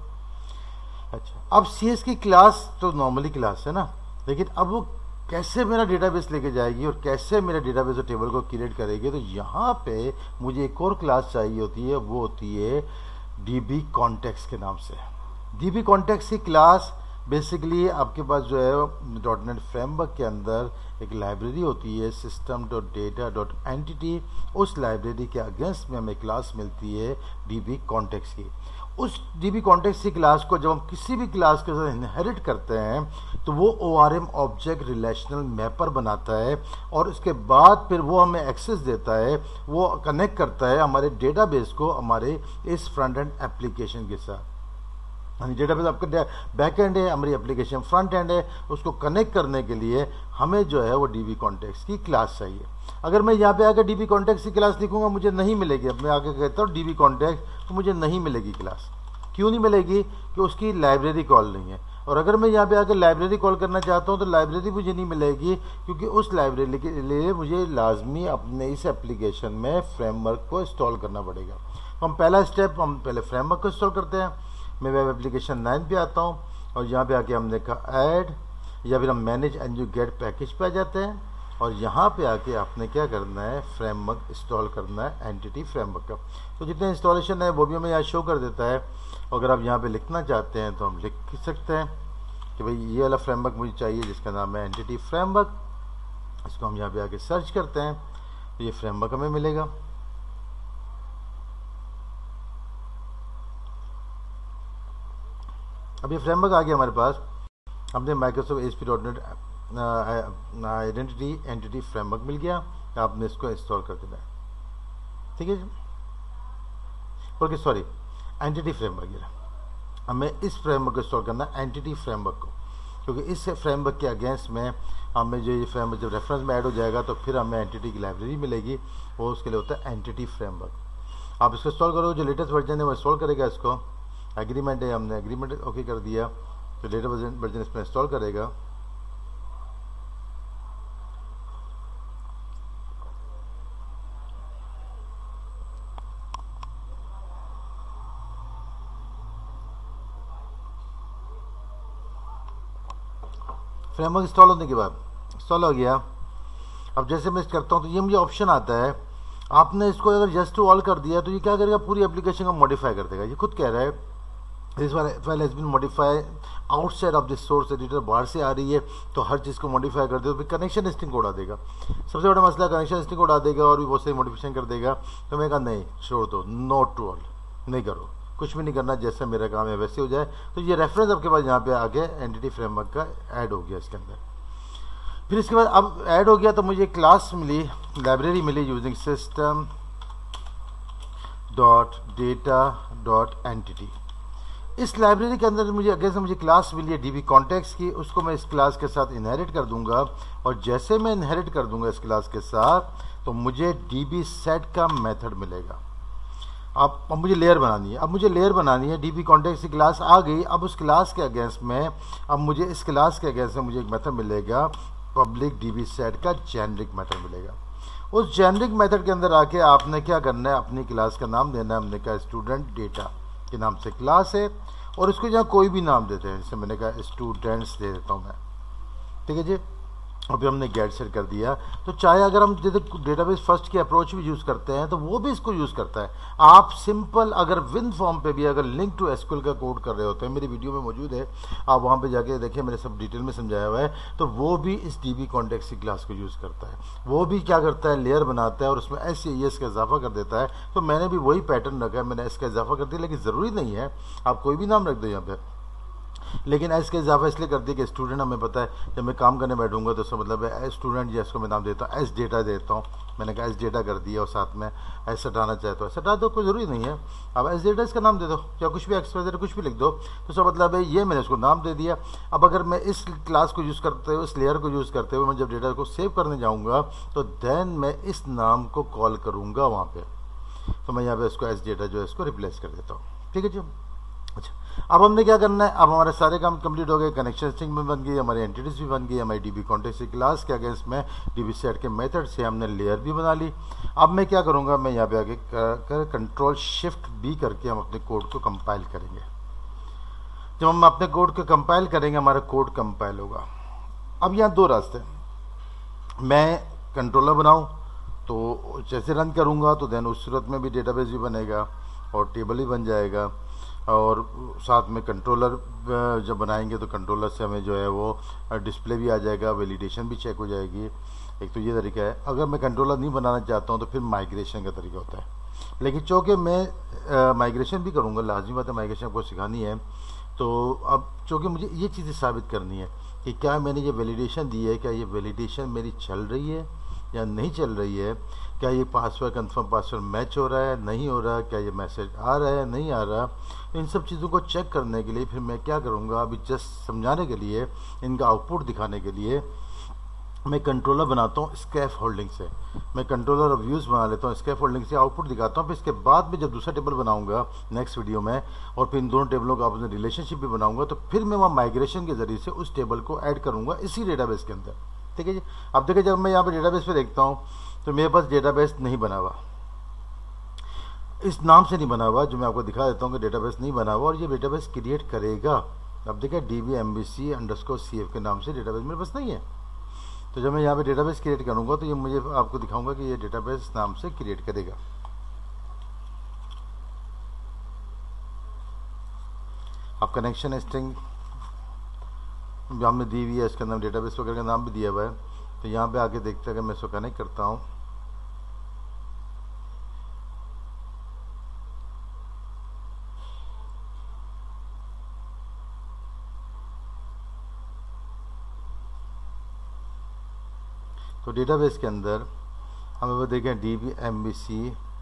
अच्छा, अब सी एस की क्लास तो नॉर्मली क्लास है ना, लेकिन अब वो कैसे मेरा डेटाबेस लेके जाएगी और कैसे मेरा डेटाबेस और टेबल को क्रिएट करेगी, तो यहाँ पे मुझे एक और क्लास चाहिए होती है, वो होती है डीबी कॉन्टेक्स्ट के नाम से। डीबी कॉन्टेक्स्ट की क्लास बेसिकली आपके पास जो है डॉट नेट फ्रेमवर्क के अंदर एक लाइब्रेरी होती है system dot data dot entity. उस लाइब्रेरी के अगेंस्ट में हमें क्लास मिलती है डीबी कॉन्टेक्स्ट की। उस डीबी कॉन्टेक्स्ट की क्लास को जब हम किसी भी क्लास के साथ इनहेरिट करते हैं तो वो O R M object relational mapper बनाता है और उसके बाद फिर वो हमें एक्सेस देता है, वो कनेक्ट करता है हमारे डेटाबेस को हमारे इस फ्रंट एंड एप्लीकेशन के साथ। डेटाबेस आपका बैक एंड है, हमारी एप्लीकेशन फ्रंट एंड है, उसको कनेक्ट करने के लिए हमें जो है वो डीबी कॉन्टेक्स्ट की क्लास चाहिए। अगर मैं यहाँ पे आकर डीबी कॉन्टेक्स्ट की क्लास लिखूंगा मुझे नहीं मिलेगी। अब मैं आगे कहता हूँ डीबी कॉन्टेक्स्ट तो मुझे नहीं मिलेगी क्लास। क्यों नहीं मिलेगी? कि उसकी लाइब्रेरी कॉल नहीं है। और अगर मैं यहाँ पे आकर लाइब्रेरी कॉल करना चाहता हूँ तो लाइब्रेरी मुझे नहीं मिलेगी, क्योंकि उस लाइब्रेरी के लिए मुझे लाजमी अपने इस एप्लीकेशन में फ्रेमवर्क को इंस्टॉल करना पड़ेगा। तो हम पहला स्टेप, हम पहले फ्रेमवर्क को इंस्टॉल करते हैं। मैं वेब एप्लीकेशन नाइन पे आता हूँ और यहाँ पे आके हमने कहा ऐड, या फिर हम manage NuGet package पे आ जाते हैं और यहाँ पे आके आपने क्या करना है, फ्रेमवर्क इंस्टॉल करना है, एंटिटी फ्रेमवर्क का। तो जितने इंस्टॉलेशन है वो भी हमें यहाँ शो कर देता है। अगर आप यहाँ पे लिखना चाहते हैं तो हम लिख सकते हैं कि भाई ये वाला फ्रेमवर्क मुझे चाहिए जिसका नाम है एंटिटी फ्रेमवर्क। इसको हम यहाँ पे आके सर्च करते हैं तो ये फ्रेमवर्क हमें मिलेगा। अब ये फ्रेमवर्क आ गया हमारे पास। हमने Microsoft S P dot net identity entity framework मिल गया, आपने इसको इंस्टॉल कर देना है। ठीक है जी, ओके, सॉरी, एंटिटी फ्रेमवर्क। ये हमें इस फ्रेमवर्क को इंस्टॉल करना है, एंटिटी फ्रेमवर्क को, क्योंकि इस फ्रेमवर्क के अगेंस्ट में हमें जो ये फ्रेमवर्क जब रेफरेंस में ऐड हो जाएगा तो फिर हमें एंटिटी की लाइब्रेरी मिलेगी, वो उसके लिए होता है एंटिटी फ्रेमवर्क। आप इसको इंस्टॉल करोगे, जो लेटेस्ट वर्जन है वो इंस्टॉल करेगा इसको। एग्रीमेंट है, हमने एग्रीमेंट ओके कर दिया तो लेटेस्ट वर्जन वर्जन इसमें इंस्टॉल करेगा। फ्रेमवर्क इंस्टॉल होने के बाद इंस्टॉल हो गया। अब जैसे मैं करता हूँ तो ये मुझे ऑप्शन आता है, आपने इसको अगर जस्ट टू ऑल कर दिया तो ये क्या करेगा, पूरी एप्लीकेशन को मॉडिफाई कर देगा। ये खुद कह रहा है this file has been modify outside of this source editor, बाहर से आ रही है तो हर चीज़ को मॉडिफाई कर दे तो फिर कनेक्शन स्ट्रिंग को उड़ा देगा। सबसे बड़ा मसला कनेक्शन स्ट्रिंग को उड़ा देगा और भी बहुत सारी मॉडिफिकेशन कर देगा। तो मैं कहा नहीं, छोड़ दो, नोट टू ऑल, नहीं करो, कुछ भी नहीं करना, जैसे मेरा काम है वैसे हो जाए। तो ये रेफरेंस आपके पास यहाँ पे आगे एंटिटी फ्रेमवर्क का ऐड हो गया इसके अंदर। फिर इसके बाद अब ऐड हो गया तो मुझे क्लास मिली, लाइब्रेरी मिली using system dot data dot entity. इस लाइब्रेरी के अंदर मुझे अगेंस्ट मुझे क्लास मिली है डीबी कॉन्टेक्स्ट की, उसको मैं इस क्लास के साथ इनहेरिट कर दूंगा और जैसे मैं इनहेरिट कर दूंगा इस क्लास के साथ तो मुझे डीबी सेट का मेथड मिलेगा। अब अब मुझे लेयर बनानी है, अब मुझे लेयर बनानी है, डीबी कॉन्टेक्स्ट की क्लास आ गई। अब उस क्लास के अगेंस्ट में अब मुझे इस क्लास के अगेंस्ट में मुझे एक मेथड मिलेगा, पब्लिक डीबी सेट का जेनरिक मेथड मिलेगा। उस जेनरिक मेथड के अंदर आके आपने क्या करना है, अपनी क्लास का नाम देना है। हमने कहा स्टूडेंट डेटा के नाम से क्लास है और इसको यहाँ कोई भी नाम देते हैं, जैसे मैंने कहा स्टूडेंट्स दे देता हूँ मैं। ठीक है जी, अभी हमने गेट सेट कर दिया। तो चाहे अगर हम जैसे डेटाबेस फर्स्ट की अप्रोच भी यूज़ करते हैं तो वो भी इसको यूज़ करता है। आप सिंपल अगर विन फॉर्म पे भी अगर लिंक टू एसक्यूएल का कोड कर रहे होते हैं, मेरी वीडियो में मौजूद है, आप वहाँ पे जाके देखिए, मैंने सब डिटेल में समझाया हुआ है। तो वो भी इस डीबी कॉन्टेक्स्ट की क्लास को यूज़ करता है, वो भी क्या करता है, लेयर बनाता है और उसमें एस ए एस का इजाफा कर देता है। तो मैंने भी वही पैटर्न रखा है, मैंने इसका इजाफा कर दिया, लेकिन ज़रूरी नहीं है आप कोई भी नाम रख दो यहाँ पर, लेकिन एस का इजाफा इसलिए कर दिया कि स्टूडेंट हमें पता है जब मैं काम करने बैठूंगा तो उसका मतलब है स्टूडेंट, या इसको मैं नाम देता हूँ एस डेटा देता हूँ। मैंने कहा एस डेटा कर दिया और साथ में एस हटाना चाहे तो एस हटा दो, कोई ज़रूरी नहीं है। अब एस डेटा इसका नाम दे दो या कुछ भी एक्सप्रेस कुछ भी लिख दो, तो उसका मतलब है ये मैंने इसको नाम दे दिया। अब अगर मैं इस क्लास को यूज़ करते हुए, इस लेयर को यूज़ करते हुए मैं जब डेटा को सेव करने जाऊँगा तो देन मैं इस नाम को कॉल करूँगा वहाँ पर। तो मैं यहाँ पर इसको एस डेटा जो है इसको रिप्लेस कर देता हूँ। ठीक है जी, अच्छा अब हमने क्या करना है, अब हमारे सारे काम कंप्लीट हो गए, कनेक्शन स्ट्रिंग भी बन गई, हमारी एंटिटीज भी बन गई, हमारी डीबी कॉन्टेक्स्ट की क्लास के अगेंस्ट में डीबी सेट के मेथड से हमने लेयर भी बना ली। अब मैं क्या करूँगा, मैं यहाँ पे आके कर कंट्रोल शिफ्ट बी करके हम अपने कोड को कंपाइल करेंगे। जब हम अपने कोड को कंपाइल करेंगे हमारा कोड कंपाइल होगा। अब यहाँ दो रास्ते, मैं कंट्रोलर बनाऊँ तो जैसे रन करूँगा तो देन उस सूरत में भी डेटाबेस भी बनेगा और टेबल ही बन जाएगा, और साथ में कंट्रोलर जब बनाएंगे तो कंट्रोलर से हमें जो है वो डिस्प्ले भी आ जाएगा, वैलिडेशन भी चेक हो जाएगी। एक तो ये तरीका है। अगर मैं कंट्रोलर नहीं बनाना चाहता हूँ तो फिर माइग्रेशन का तरीका होता है, लेकिन चूँकि मैं माइग्रेशन भी करूँगा, लाजमी बात है माइग्रेशन आपको सिखानी है। तो अब चूँकि मुझे ये चीज़ें साबित करनी है कि क्या मैंने ये वैलिडेशन दी है, क्या ये वैलिडेशन मेरी चल रही है या नहीं चल रही है, क्या ये पासवर्ड कंफर्म पासवर्ड मैच हो रहा है नहीं हो रहा, क्या ये मैसेज आ रहा है नहीं आ रहा। तो इन सब चीज़ों को चेक करने के लिए फिर मैं क्या करूँगा, अभी जस्ट समझाने के लिए, इनका आउटपुट दिखाने के लिए मैं कंट्रोलर बनाता हूँ स्कैफ होल्डिंग से, मैं कंट्रोलर और व्यूज़ बना लेता हूँ स्कैफ होल्डिंग से, आउटपुट दिखाता हूँ। फिर इसके बाद में जब दूसरा टेबल बनाऊंगा नेक्स्ट वीडियो में, और फिर इन दोनों टेबलों का आपस में रिलेशनशिप भी बनाऊंगा, तो फिर मैं वहाँ माइग्रेशन के जरिए से उस टेबल को ऐड करूँगा इसी डेटाबेस के अंदर। ठीक है जी। अब देखिए जब मैं यहाँ पर डेटाबेस पर देखता हूँ तो मेरे पास डेटाबेस नहीं बना हुआ, इस नाम से नहीं बना हुआ, जो मैं आपको दिखा देता हूँ कि डेटाबेस नहीं बना हुआ, और ये डेटाबेस क्रिएट करेगा। अब देखिए D B M V C underscore C F के नाम से डेटाबेस मेरे पास नहीं है। तो जब मैं यहाँ पे डेटाबेस क्रिएट करूँगा तो ये मुझे आपको दिखाऊंगा कि ये डेटाबेस नाम से क्रिएट करेगा। अब कनेक्शन स्ट्रिंग हमने दी हुई है, इसके अंदर डेटाबेस वगैरह का नाम भी दिया हुआ है। तो यहाँ पे आके देखते हैं कि मैं इसको कनेक्ट करता हूँ। तो डेटाबेस के अंदर हमें वो देखें D B M V C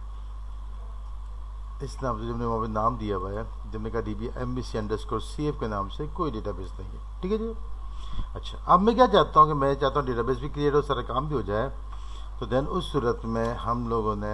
इस नाम से, जब मैंने वहाँ पे नाम दिया हुआ है, जब मैंने कहा D B M V C underscore C F के नाम से कोई डेटाबेस नहीं है। ठीक है जी। अच्छा, अब मैं क्या चाहता हूँ कि मैं चाहता हूँ डेटाबेस भी क्रिएट हो, सारा काम भी हो जाए। तो देन उस सूरत में हम लोगों ने,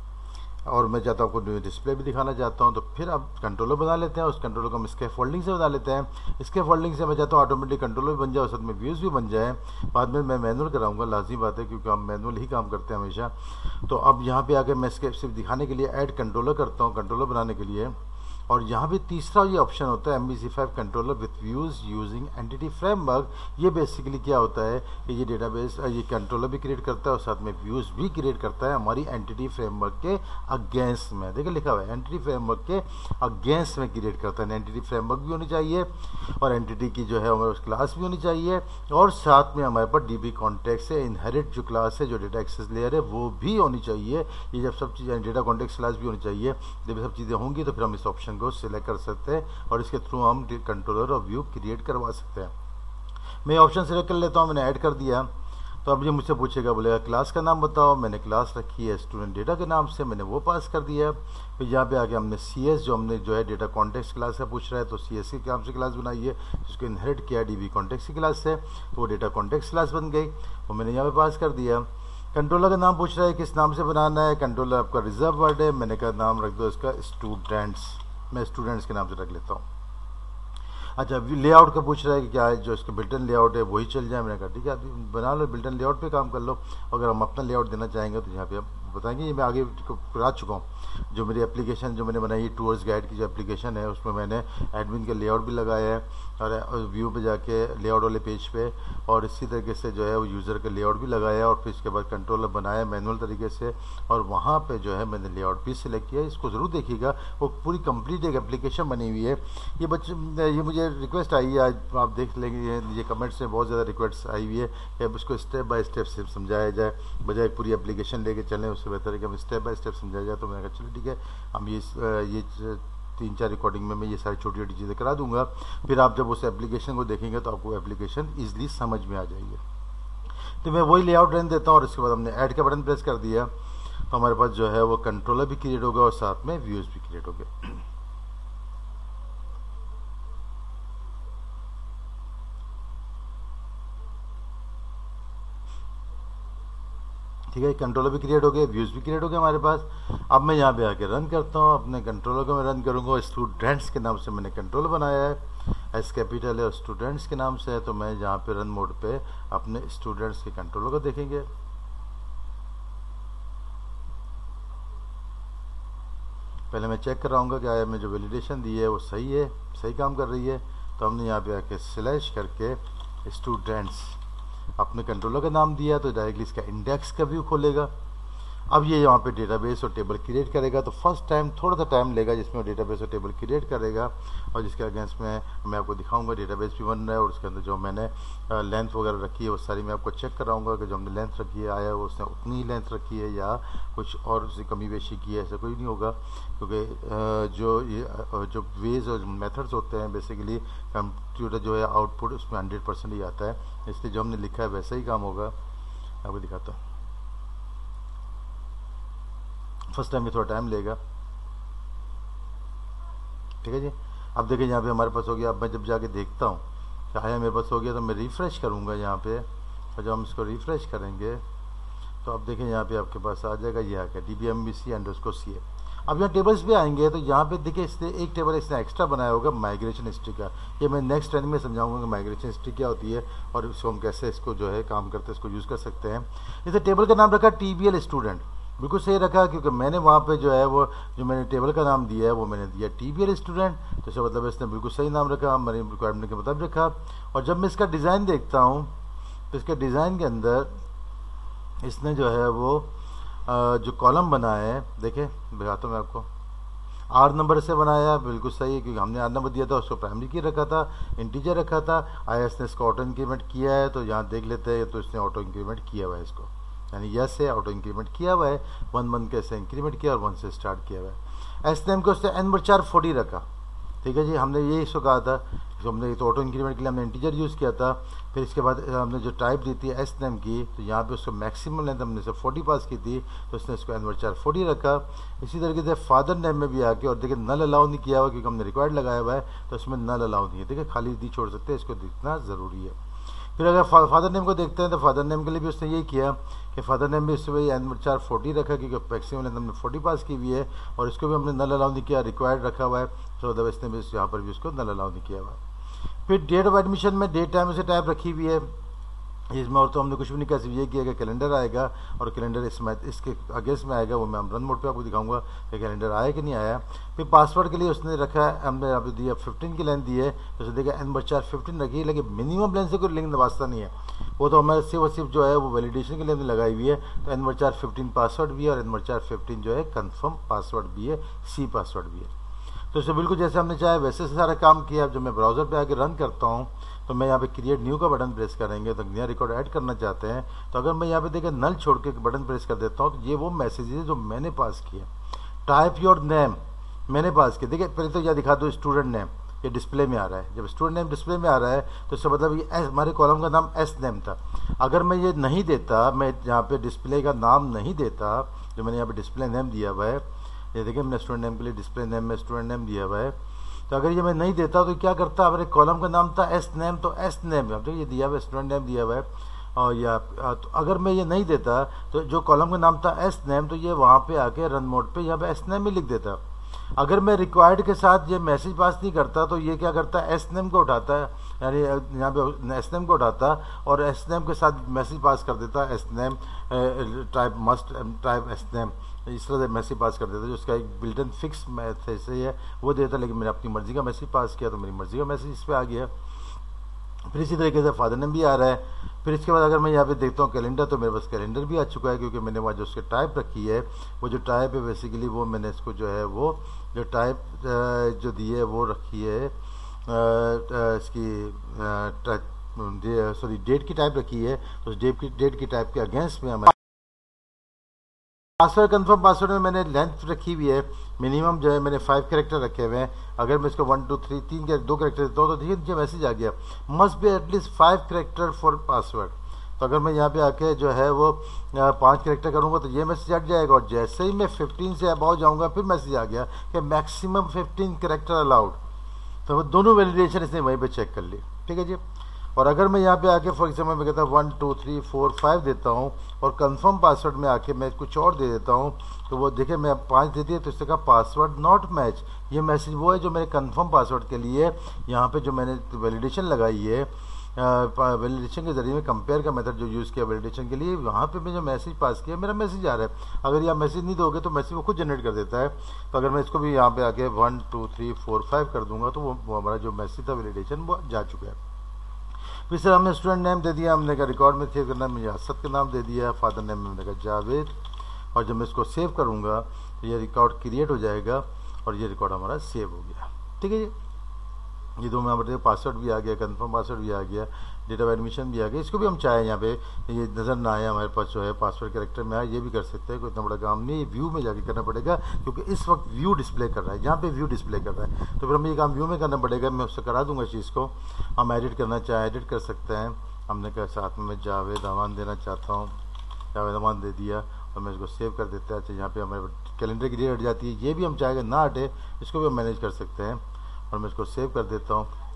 और मैं चाहता हूँ आपको डिस्प्ले भी दिखाना चाहता हूँ, तो फिर अब कंट्रोलर बना लेते हैं। उस कंट्रोलर को हम स्कैफ फोल्डिंग से बना लेते हैं। स्कैफ फोल्डिंग से मैं चाहता हूँ ऑटोमेटिक कंट्रोलर भी बन जाए, उस में व्यूज़ भी बन जाए। बाद में मैं मैनुअल कराऊंगा, लाजमी बात है, क्योंकि हम मैनुअल ही काम करते हैं हमेशा। तो अब यहाँ पे आके मैं स्कैफ सिर्फ दिखाने के लिए ऐड कंट्रोलर करता हूँ, कंट्रोलर बनाने के लिए। और यहाँ पे तीसरा ये ऑप्शन होता है M V C five controller with views using entity framework. ये बेसिकली क्या होता है कि ये डेटाबेस ये कंट्रोलर भी क्रिएट करता है और साथ में व्यूज भी क्रिएट करता है हमारी एंटिटी फ्रेमवर्क के अगेंस्ट में। देखिए लिखा हुआ है एंटिटी फ्रेमवर्क के अगेंस्ट में क्रिएट करता है। एंटिटी फ्रेमवर्क भी होनी चाहिए और एंटिटी की जो है हमारे क्लास भी होनी चाहिए, और साथ में हमारे पास डी बी कॉन्टेक्ट से इनहेरिट जो क्लास है, जो डेटा एक्सेस लेयर है, वो भी होनी चाहिए। ये जब सब चीज़ें डेटा कॉन्टेक्ट क्लास भी होनी चाहिए, जब सब चीज़ें होंगी तो फिर हम इस ऑप्शन को सिलेक्ट कर सकते हैं और इसके थ्रू हम कंट्रोलर और व्यू क्रिएट करवा सकते हैं। मैं ऑप्शन सिलेक्ट कर लेता हूं, मैंने ऐड कर दिया। तो अब ये मुझसे पूछेगा, बोलेगा क्लास का नाम बताओ। मैंने क्लास रखी है स्टूडेंट डेटा के नाम से, मैंने वो पास कर दिया। फिर यहाँ पे आके हमने सी एस जो हमने जो है डेटा कॉन्टेक्स्ट क्लास का पूछ रहा है, तो सी एस के नाम से क्लास बनाई है, जिसको इनहेरिट किया डी बी कॉन्टेक्स्ट की क्लास से, तो वो डेटा कॉन्टेक्स्ट क्लास बन गई, वो मैंने यहाँ पे पास कर दिया। कंट्रोलर का नाम पूछ रहा है किस नाम से बनाना है, कंट्रोलर आपका रिजर्व वर्ड है, मैंने कहा नाम रख दो इसका स्टूडेंट्स, मैं स्टूडेंट्स के नाम से रख लेता हूँ। अच्छा, लेआउट का पूछ रहा है कि क्या है जो इसका बिल्टन लेआउट है वही चल जाए। मैंने कहा ठीक है आप बना लो, बिल्टन लेआउट पे काम कर लो। अगर हम अपना लेआउट देना चाहेंगे तो यहाँ पे आप बताएंगे। ये मैं आगे करा चुका हूँ, जो मेरी एप्लीकेशन जो मैंने बनाई है टूर्स गाइड की जो एप्लीकेशन है, उसमें मैंने एडमिन का लेआउट भी लगाया है और व्यू पे जाके लेआउट वाले पेज पे, और इसी तरीके से जो है वो यूज़र का लेआउट भी लगाया है, और फिर इसके बाद कंट्रोलर बनाया मैनुअल तरीके से, और वहाँ पे जो है मैंने लेआउट भी सिलेक्ट किया। इसको ज़रूर देखिएगा, वो पूरी कंप्लीट एक एप्लीकेशन बनी हुई है। ये बच्चे ये मुझे रिक्वेस्ट आई है, आज आप देख लेंगे ये, ये कमेंट्स में बहुत ज़्यादा रिक्वेस्ट आई हुई है कि अब इसको स्टेप बाय स्टेप से समझाया जाए, बजाय पूरी एप्लीकेशन लेके चलें, उससे बेहतर है कि हम स्टेप बाय स्टेप समझाया जाए। तो मैंने कहा चलो ठीक है, हम ये ये तीन चार रिकॉर्डिंग में मैं ये सारी छोटी छोटी चीज़ें करा दूंगा, फिर आप जब उस एप्लीकेशन को देखेंगे तो आपको एप्लीकेशन ईजिली समझ में आ जाएगी। तो मैं वही लेआउट रहने देता हूँ, और इसके बाद हमने ऐड का बटन प्रेस कर दिया, तो हमारे पास जो है वो कंट्रोलर भी क्रिएट होगा और साथ में व्यूज़ भी क्रिएट हो गए। ठीक है, कंट्रोलर भी क्रिएट हो गए, व्यूज़ भी क्रिएट हो गए हमारे पास। अब मैं यहाँ पे आके रन करता हूँ, अपने कंट्रोलर को मैं रन करूँगा। स्टूडेंट्स के नाम से मैंने कंट्रोलर बनाया है, एस कैपिटल है और स्टूडेंट्स के नाम से है, तो मैं यहाँ पे रन मोड पे अपने स्टूडेंट्स के कंट्रोलर को देखेंगे। पहले मैं चेक कराऊंगा कि आया मैं जो वैलिडेशन दी है वो सही है, सही काम कर रही है। तो हमने यहाँ पे आके स्लैश करके स्टूडेंट्स अपने कंट्रोलर का नाम दिया, तो डायरेक्टली इसका इंडेक्स का व्यू खोलेगा। अब ये यहाँ पे डेटाबेस और टेबल क्रिएट करेगा। तो फर्स्ट टाइम थोड़ा सा टाइम लेगा जिसमें वो डेटाबेस और टेबल क्रिएट करेगा, और जिसके अगेंस्ट में मैं आपको दिखाऊंगा डेटाबेस भी बन रहा है, और उसके अंदर जो मैंने लेंथ वगैरह रखी है वो सारी मैं आपको चेक कराऊंगा कि जो हमने लेंथ रखी है आया वो उसने उतनी ही लेंथ रखी है या कुछ और उससे कमी बेशी की है, ऐसा कोई नहीं होगा, क्योंकि जो ये जो वेज और मेथड्स होते हैं बेसिकली कंप्यूटर जो है आउटपुट उसमें हंड्रेड परसेंट ही आता है, इसलिए जो हमने लिखा है वैसा ही काम होगा। आपको दिखाता हूँ, फर्स्ट टाइम में थोड़ा टाइम लेगा। ठीक है जी, अब देखिए यहाँ पे हमारे पास हो गया। अब मैं जब जाके देखता हूँ कि आया मेरे पास हो गया, तो मैं रिफ्रेश करूँगा यहाँ पे, और जब हम इसको रिफ्रेश करेंगे तो अब देखें यहाँ पे आपके पास आ जाएगा, ये आ गया D B M V C underscore C A. अब यहाँ टेबल्स भी आएंगे तो यहाँ पे देखिए इसने एक टेबल इसने एक्स्ट्रा बनाया होगा माइग्रेशन हिस्ट्री का। ये मैं नेक्स्ट ट्रेनिंग में समझाऊंगा कि माइग्रेशन हिस्ट्री क्या होती है और इसको हम कैसे इसको जो है काम करते हैं, इसको यूज़ कर सकते हैं। इसे टेबल का नाम रखा टी बी एल स्टूडेंट, बिल्कुल सही रखा, क्योंकि मैंने वहाँ पे जो है वो जो मैंने टेबल का नाम दिया है वो मैंने दिया टी बी एल स्टूडेंट, तो इसका मतलब इसने बिल्कुल सही नाम रखा, हमारी रिक्वायरमेंट के मुताबिक रखा। और जब मैं इसका डिज़ाइन देखता हूँ तो इसके डिज़ाइन के अंदर इसने जो है वो जो कॉलम बनाया है, देखें दिखाता हूँ मैं आपको, आर नंबर से बनाया, बिल्कुल सही है, क्योंकि हमने आर नंबर दिया था, उसको प्राइमरी की रखा था, इंटीजर रखा था। आई एस ने इसको ऑटो इंक्रीमेंट किया है, तो यहाँ देख लेते हैं, तो इसने ऑटो इंक्रीमेंट किया हुआ है इसको, यानी यस से ऑटो इंक्रीमेंट किया हुआ है, वन वन कैसे इंक्रीमेंट किया और वन से स्टार्ट किया हुआ है। एस नेम को उसने एन बट चार फोर्टी रखा, ठीक है जी। हमने ये इसको कहा था, जो हमने तो ऑटो इंक्रीमेंट के लिए हमने इंटीजर यूज़ किया था। फिर इसके बाद हमने जो टाइप दी थी एस नेम की, तो यहाँ पे उसको मैक्सिमम लेंथ हमने से फोर्टी पास की थी, तो उसने इसको एन बट चार फोर्टी रखा। इसी तरीके से फादर नेम में भी आके, और देखिए नल अलाउ नहीं किया हुआ क्योंकि हमने रिक्वायर्ड लगाया हुआ है, तो उसमें नल अलाउ नहीं है, देखिए खाली दी छोड़ सकते हैं, इसको दिखना ज़रूरी है। फिर अगर फा, फादर नेम को देखते हैं तो फादर नेम के लिए भी उसने यही किया कि फादर नेम भी इसमें एन बट चार फोर्टी रखा, क्योंकि मैक्सिमम लेंथ हमने फोर्टी पास की हुई है, और इसको भी हमने नल अलाउ नहीं किया, रिक्वायर्ड रखा हुआ है, तो दबा इसने भी यहाँ पर भी उसको नल अलाउ नहीं किया हुआ है। फिर डेट ऑफ एडमिशन में डेट टाइम से टाइप रखी हुई है, इसमें और तो हमने कुछ भी नहीं किया, सिर्फ ये किया कि कैलेंडर आएगा और कैलेंडर इसमें इसके अगेंस्ट में आएगा, वो मैं रन मोड पे आपको दिखाऊंगा कि कैलेंडर आया कि नहीं आया। फिर पासवर्ड के लिए उसने रखा है, हमने यहाँ पे दिया फिफ्टीन की लेंथ दी है, तो उसे देखा एन बट चार फिफ्टीन रखी है, लेकिन मिनिमम लेंथ से कोई लिंक वास्ता नहीं है, वो तो हमारे सिर्फ और सिर्फ जो है वो वैलिडेशन के लिए हमने लगाई हुई है। तो एन बट चार फिफ्टीन पासवर्ड भी है और एन बट चार फिफ्टीन जो है कन्फर्म पासवर्ड भी है, सी पासवर्ड भी है। तो इसे बिल्कुल जैसे हमने चाहे वैसे से सारा काम किया। अब जब मैं ब्राउज़र पे आके रन करता हूँ तो मैं यहाँ पे क्रिएट न्यू का बटन प्रेस करेंगे, तो नया रिकॉर्ड ऐड करना चाहते हैं, तो अगर मैं यहाँ पे देखिए नल छोड़ के बटन प्रेस कर देता हूँ, तो ये वो मैसेज है जो मैंने पास किया। टाइप योर नेम मैंने पास किया, देखिए पहले तो यह दिखा दो स्टूडेंट नेम, ये डिस्प्ले में आ रहा है। जब स्टूडेंट नेम डिस्प्ले में आ रहा है तो इसका मतलब ये एस, हमारे कॉलम का नाम एस नेम था। अगर मैं ये नहीं देता, मैं यहाँ पे डिस्प्ले का नाम नहीं देता, जो मैंने यहाँ पे डिस्प्ले नेम दिया हुआ है, ये देखिए मैंने स्टूडेंट नेम के लिए डिस्प्ले नेम में स्टूडेंट नेम दिया हुआ है, तो अगर ये मैं नहीं देता तो क्या करता, हमारे कॉलम का नाम था एस नेम, तो एस नेम अब ये दिया हुआ है, स्टूडेंट नेम दिया हुआ है, और या तो अगर मैं ये नहीं देता तो जो कॉलम का नाम था एस नेम, तो ये वहाँ पे आके रन मोड पे यहाँ पे एस नेम ही लिख देता। अगर मैं रिक्वायर्ड के साथ ये मैसेज पास नहीं करता तो ये क्या करता है, एस नेम को उठाता है, यानी यहाँ पे एस नेम को उठाता और एस नेम के साथ मैसेज पास कर देता, S name type must type S name, इस तरह से मैसेज पास कर देता, जो उसका एक बिल्ट इन फिक्स मैसेज है वो देता। लेकिन मैंने अपनी मर्जी का मैसेज पास किया तो मेरी मर्जी का मैसेज इस पर आ गया। फिर इसी तरीके से फादर नेम भी आ रहा है। फिर इसके बाद अगर मैं यहाँ पे देखता हूँ कैलेंडर, तो मेरे पास कैलेंडर भी आ चुका है, क्योंकि मैंने वहाँ जो उसकी टाइप रखी है, वो जो टाइप है बेसिकली वो मैंने इसको जो है वो जो टाइप जो दी है वो रखी है, इसकी सॉरी डेट की टाइप रखी है, तो उस डेट की डेट की टाइप के अगेंस्ट में हमें पासवर्ड कंफर्म पासवर्ड में मैंने लेंथ रखी हुई है, मिनिमम जो है मैंने फाइव कैरेक्टर रखे हुए हैं। अगर मैं इसको वन टू थ्री तीन के दो कैरेक्टर देता हूँ तो देखिए नीचे मैसेज आ गया, must be at least five character for password. तो अगर मैं यहाँ पे आके जो है वो पाँच कैरेक्टर करूँगा तो ये मैसेज हट जाएगा, और जैसे ही मैं फिफ्टीन से अबाव जाऊँगा फिर मैसेज आ गया कि मैक्सिमम फिफ्टीन कैरेक्टर अलाउड। तो वो दोनों वैलिडेशन इसने वहीं पर चेक कर ली, ठीक है जी। और अगर मैं यहाँ पे आके फॉर एग्जाम्पल मैं कहता हूँ one two three four five देता हूँ और कंफर्म पासवर्ड में आके मैं कुछ और दे देता हूँ, तो वो देखे मैं पाँच दे दिया तो इससे कहा पासवर्ड नॉट मैच। ये मैसेज वो है जो मेरे कंफर्म पासवर्ड के लिए यहाँ पे जो मैंने वैलिडेशन लगाई है, वैलिडेशन के जरिए में कंपेयर का मेथड जो यूज़ किया वैलिडेशन के लिए, वहाँ पे मैं जो मैसेज पास किया मेरा मैसेज आ रहा है। अगर यह मैसेज नहीं दोगे तो मैसेज वो खुद जनरेट कर देता है। तो अगर मैं इसको भी यहाँ पे आके one two three four five कर दूंगा तो वो, वो हमारा जो मैसेज था वैलिडेशन वो जा चुका है। फिर सर हमने स्टूडेंट नेम दे दिया, हमने कहा रिकॉर्ड में सेव करना है, मुझे असद का नाम दे दिया, फादर नेम में हमने कहा जावेद, और जब मैं इसको सेव करूँगा तो ये रिकॉर्ड क्रिएट हो जाएगा और ये रिकॉर्ड हमारा सेव हो गया, ठीक है जी। ये दो में हमारे पासवर्ड भी आ गया, कंफर्म पासवर्ड भी आ गया, डेट ऑफ एडमिशन भी आ गया। इसको भी हम चाहें यहाँ पे ये नज़र ना आया हमारे पास जो है पासवर्ड कैरेक्टर में आया, ये भी कर सकते हैं, कोई इतना बड़ा काम नहीं। व्यू में जाके करना पड़ेगा क्योंकि इस वक्त व्यू डिस्प्ले कर रहा है, यहाँ पे व्यू डिस्प्ले कर रहा है, तो फिर हमें ये काम व्यू में करना पड़ेगा। मैं उससे करा दूंगा चीज़ को, हम एडिट करना चाहें एडिट कर सकते हैं। हमने कहा साथ में मैं जावेद अमान देना चाहता हूँ, जावेद अमान दे दिया और मैं इसको सेव कर देता है। अच्छा यहाँ पे हमारे कैलेंडर की डेट हट जाती है, ये भी हम चाहेंगे ना हटे, इसको भी हम मैनेज कर सकते हैं। और मैं इसको सेव कर देता हूँ, तो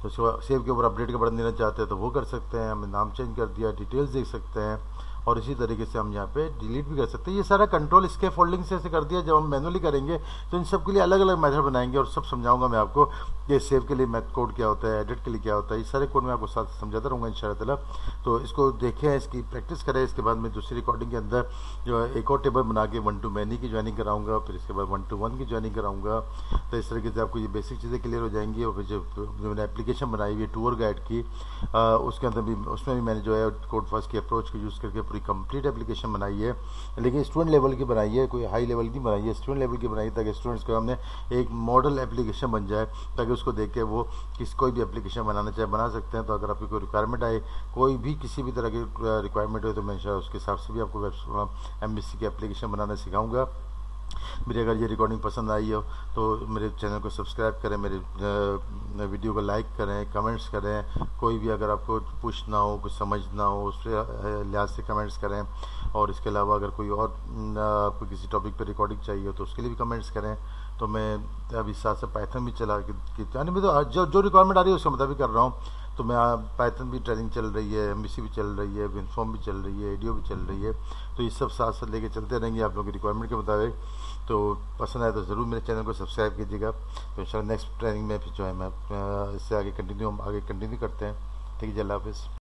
तो उसके बाद सेव के ऊपर अपडेट का बटन देना चाहते हैं तो वो कर सकते हैं, हमने नाम चेंज कर दिया, डिटेल्स देख सकते हैं, और इसी तरीके से हम यहाँ पे डिलीट भी कर सकते हैं। ये सारा कंट्रोल इसके फोल्डिंग से ऐसे कर दिया। जब हम मैनुअली करेंगे तो इन सब के लिए अलग अलग मेथड बनाएंगे और सब समझाऊंगा मैं आपको कि सेव के लिए मैथ कोड क्या होता है, एडिट के लिए क्या होता है, ये सारे कोड मैं आपको साथ समझाता रहूँगा इंशाअल्लाह ताला। तो इसको देखें, इसकी प्रैक्टिस करें। इसके बाद मैं दूसरी रिकॉर्डिंग के अंदर जो है एक और टेबल बना के वन टू मैनी की ज्वाइनिंग कराऊंगा, फिर इसके बाद वन टू वन की ज्वाइनिंग कराऊंगा। तो इस तरीके से आपको ये बेसिक चीज़ें क्लियर हो जाएंगी। और फिर जो मैंने एप्लीकेशन बनाई हुई है टूर गाइड की, आ, उसके अंदर भी उसमें भी मैंने जो है कोड फर्स्ट की अप्रोच को यूज़ करके पूरी कंप्लीट एप्लीकेशन बनाई है, लेकिन स्टूडेंट लेवल की बनाई है, कोई हाई लेवल की बनाई है, स्टूडेंट लेवल की बनाई है ताकि स्टूडेंट्स को हमने एक मॉडल एप्लीकेशन बन जाए, ताकि उसको देख के वो किस कोई भी एप्लीकेशन बनाना चाहे बना सकते हैं। तो अगर आपकी कोई रिक्वायरमेंट आए, कोई भी किसी भी तरह की रिक्वायरमेंट हो, तो मैं इंशाल्लाह उसके हिसाब से भी आपको एम वी सी की एप्लीकेशन बनाना सिखाऊंगा। मेरी अगर ये रिकॉर्डिंग पसंद आई हो तो मेरे चैनल को सब्सक्राइब करें, मेरे वीडियो को लाइक करें, कमेंट्स करें। कोई भी अगर आपको पूछना हो, कुछ समझना हो, उससे लिहाज से कमेंट्स करें। और इसके अलावा अगर कोई और आपको किसी टॉपिक पर रिकॉर्डिंग चाहिए हो तो उसके लिए भी कमेंट्स करें। तो मैं अभी साथ साथ पाइथन भी चला कि यानी मैं तो जो जो रिक्वायरमेंट आ रही है उसके मुताबिक कर रहा हूँ। तो मैं पाइथन भी ट्रेनिंग चल रही है, एम वी सी भी चल रही है, विनफॉर्म भी चल रही है, एडियो भी चल रही है। तो ये सब साथ साथ लेके चलते रहेंगे आप लोगों की रिक्वायरमेंट के मुताबिक। तो पसंद आए तो ज़रूर मेरे चैनल को सब्सक्राइब कीजिएगा। तो इंशाल्लाह नेक्स्ट ट्रेनिंग में फिर जो है मैं इससे आगे कंटिन्यू हम आगे कंटिन्यू करते हैं। ठीक है जी, अल्लाह हाफ़िज़।